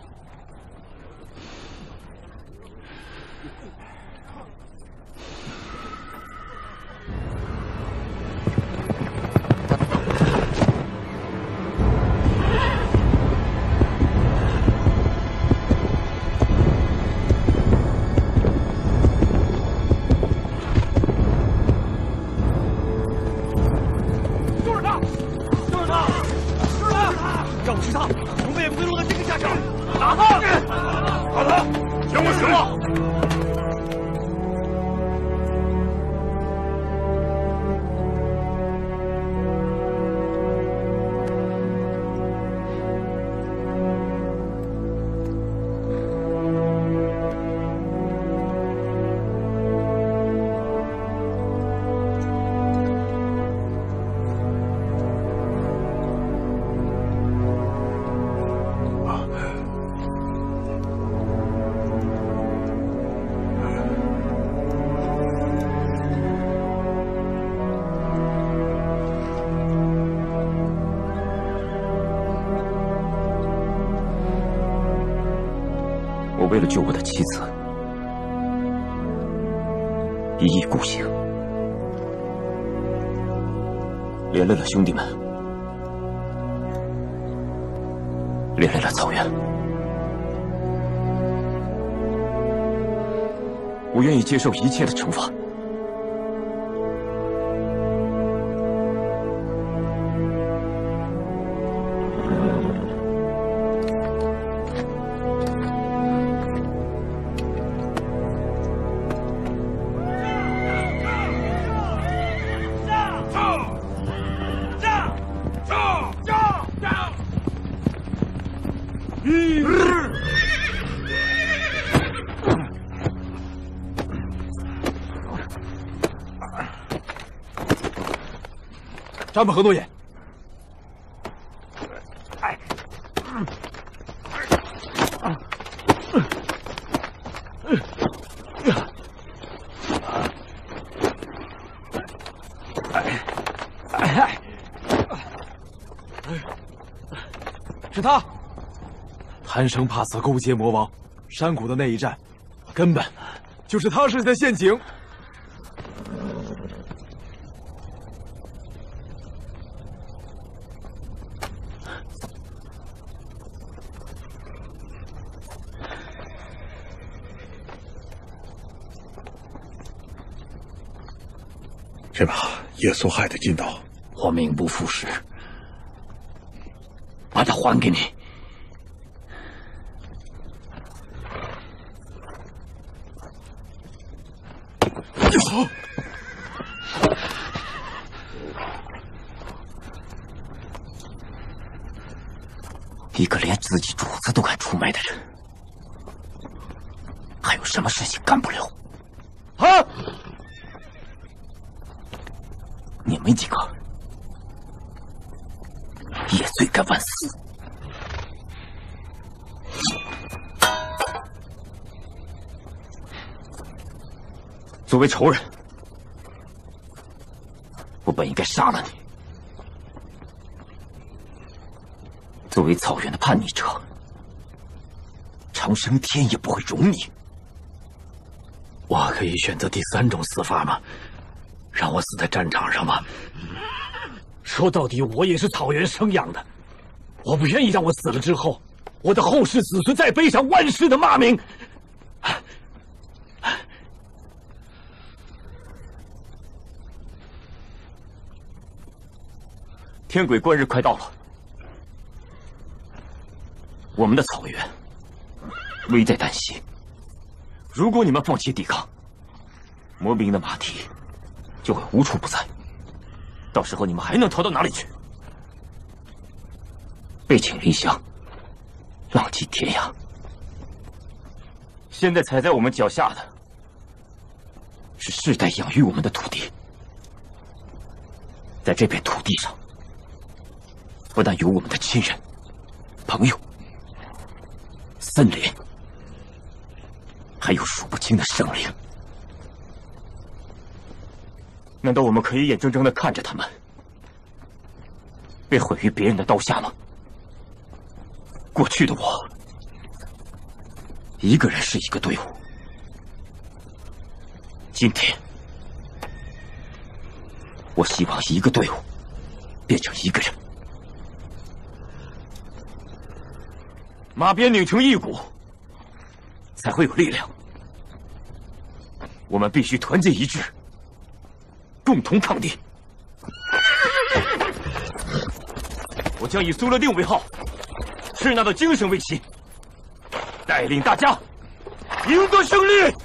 我为了救我的妻子，一意孤行，连累了兄弟们，连累了草原。我愿意接受一切的惩罚。 张本和诺言。 哎，嗯，啊，嗯，嗯，哎，哎， 是他。贪生怕死，勾结魔王，山谷的那一战，根本就是他设的陷阱。 去吧，耶稣害的尽道， 我命不副使，把它还给你。一个连自己主子都敢出卖的人，还有什么事情干不了？啊！ 你们几个也罪该万死！作为仇人，我本应该杀了你；作为草原的叛逆者，长生天也不会容你。我可以选择第三种死法吗？ 让我死在战场上吗？说到底，我也是草原生养的，我不愿意让我死了之后，我的后世子孙再背上万世的骂名。天鬼关日快到了，我们的草原危在旦夕。如果你们放弃抵抗，魔兵的马蹄 就会无处不在，到时候你们还能逃到哪里去？背井离乡，浪迹天涯。现在踩在我们脚下的，是世代养育我们的土地。在这片土地上，不但有我们的亲人、朋友、森林，还有数不清的生灵。 难道我们可以眼睁睁的看着他们被毁于别人的刀下吗？过去的我，一个人是一个队伍。今天，我希望一个队伍变成一个人，马鞭拧成一股，才会有力量。我们必须团结一致。 共同抗敌！我将以苏勒定为号，赤纳的精神为旗，带领大家赢得胜利！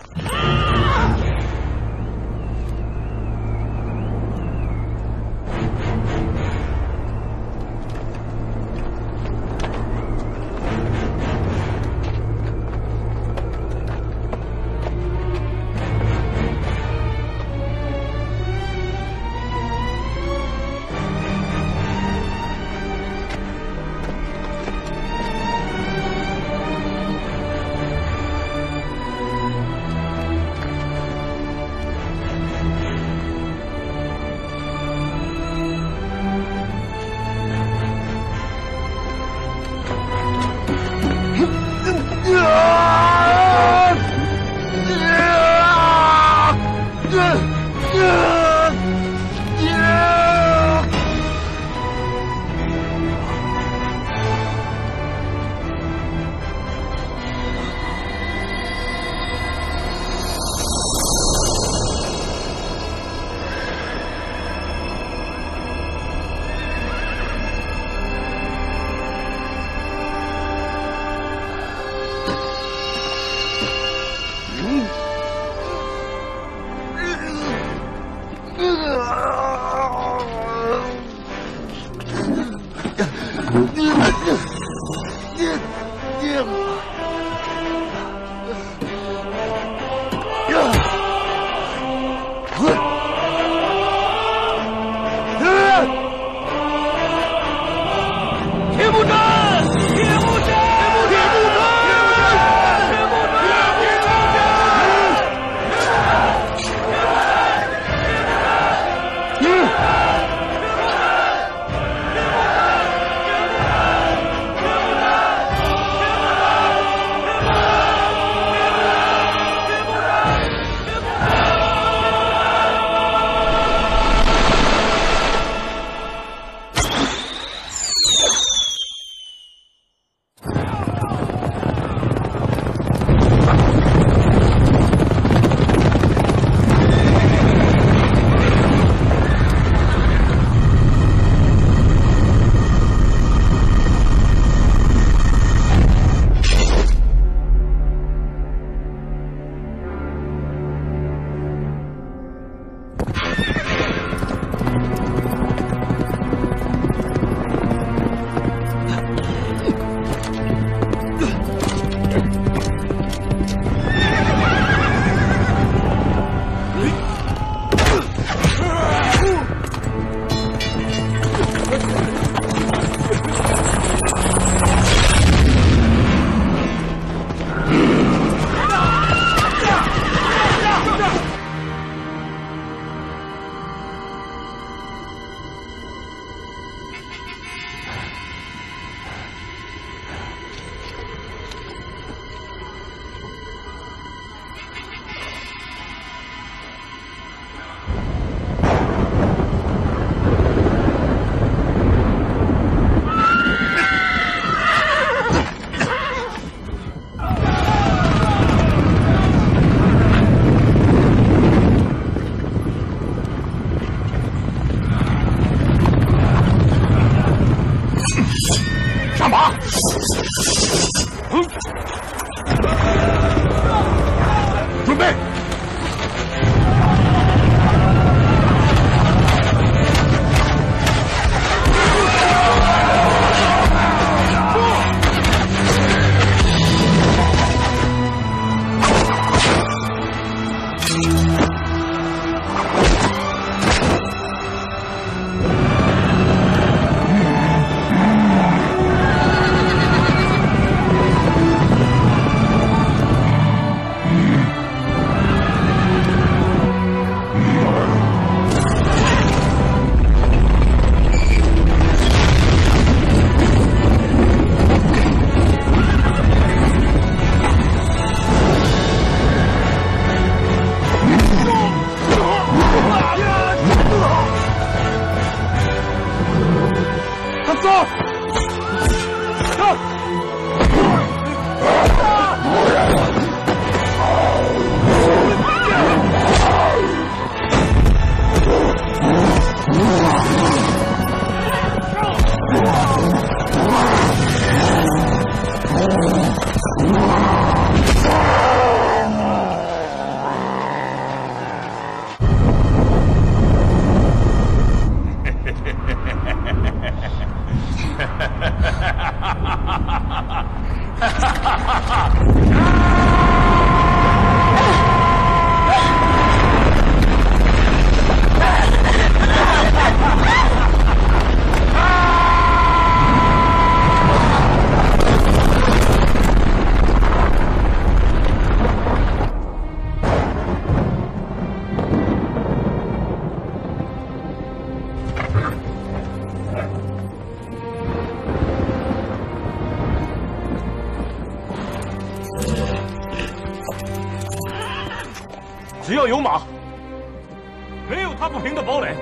只要有马，没有踏不平的堡垒；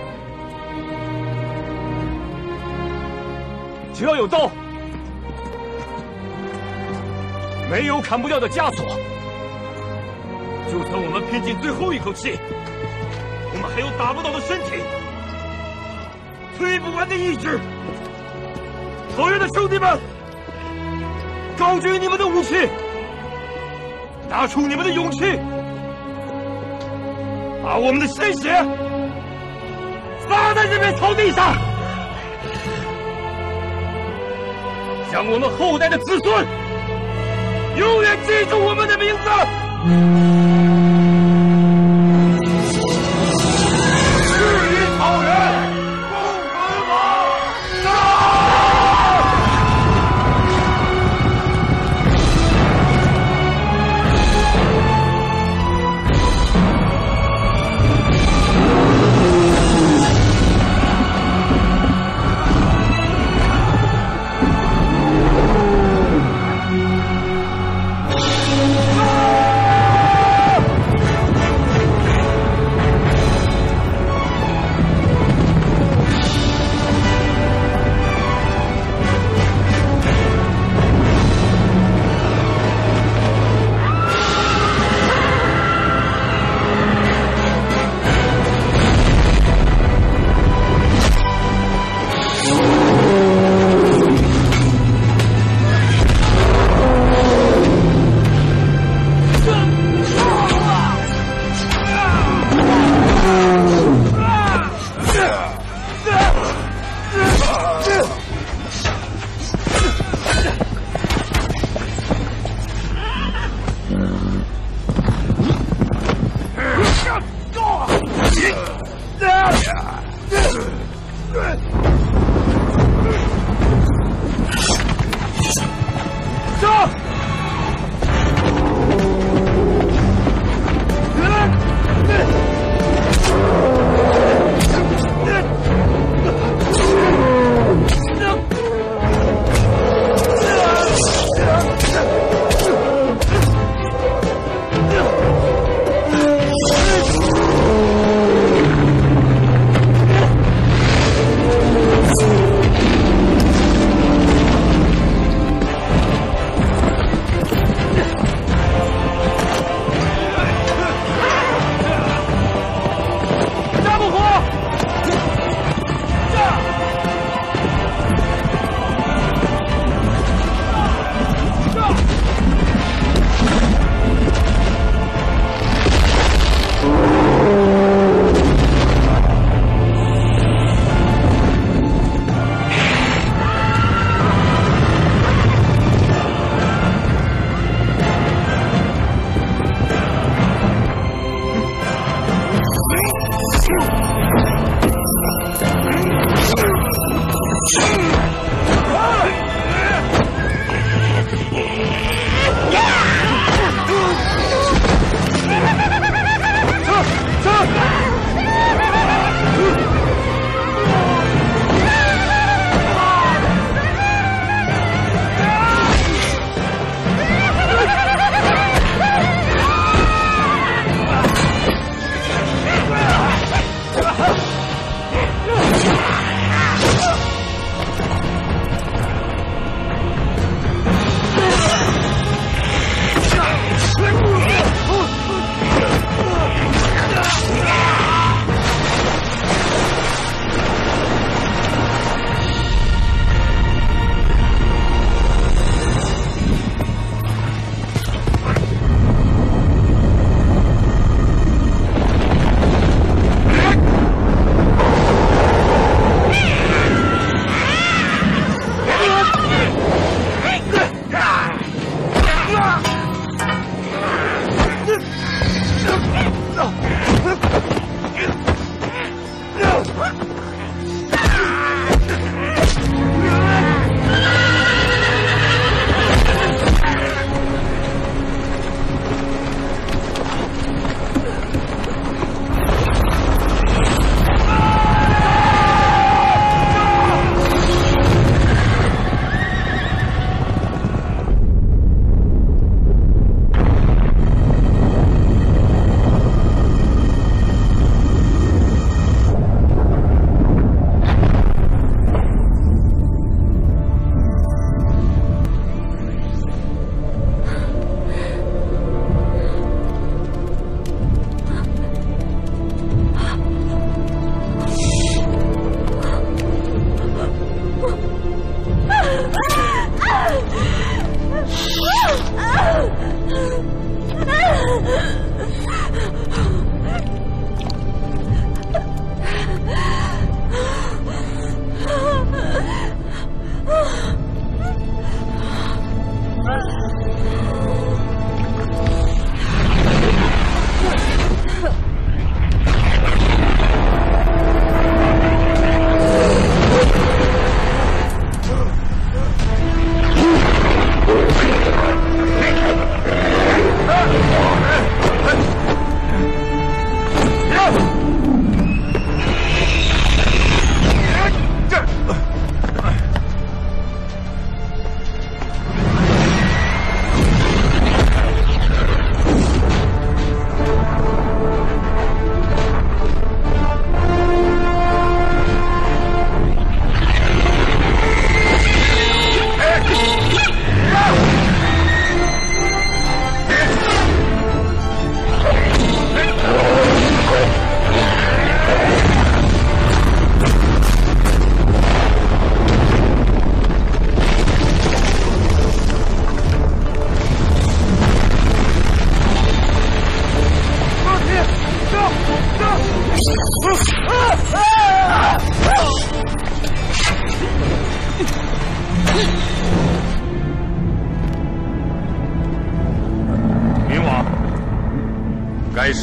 只要有刀，没有砍不掉的枷锁。就算我们拼尽最后一口气，我们还有打不倒的身体，推不完的意志。草原的兄弟们，高举你们的武器，拿出你们的勇气，把我们的鲜血洒在这片草地上，让我们后代的子孙永远记住我们的名字。赤云草原，共和王杀！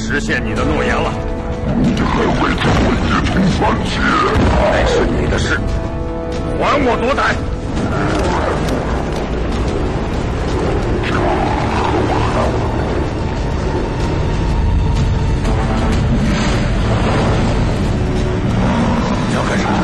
实现你的诺言了。 你还会跟我一同犯劫？ 那是你的事，还我夺胆！ 你要干什么？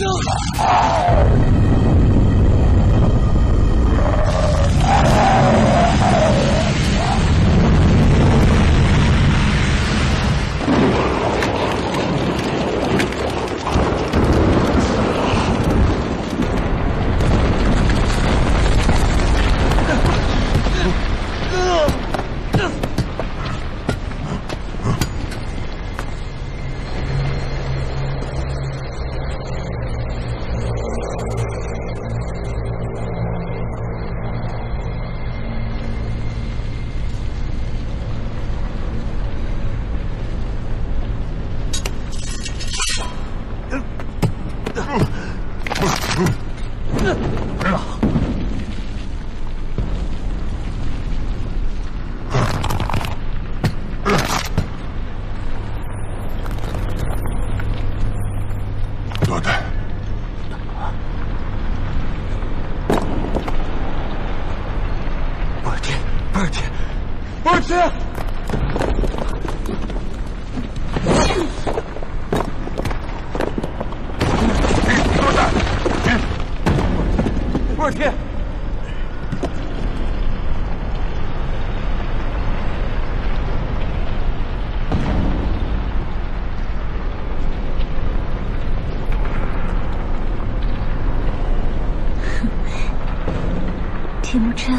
铁木真，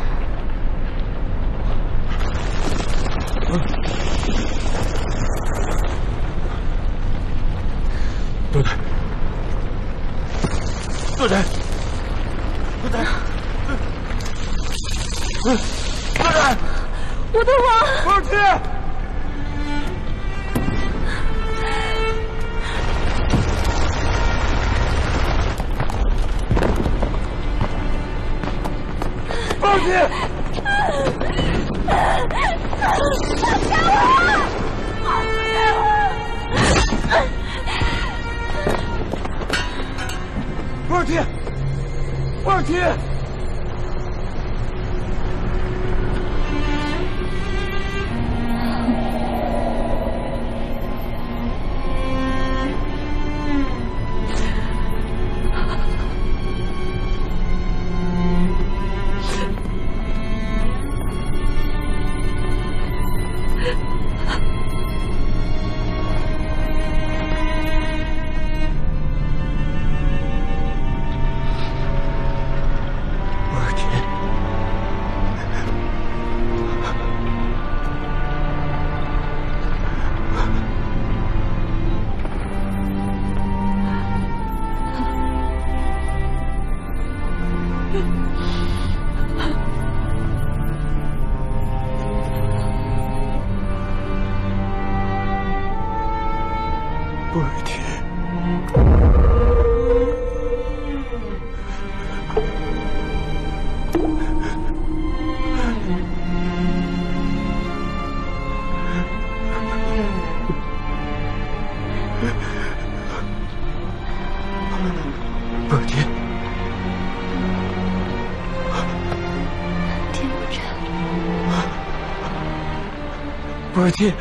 多队，多队，多队，多队， 我的王， 我去！放弃！波尔提，波尔提！波尔提，波尔提， 铁木真， 波尔提。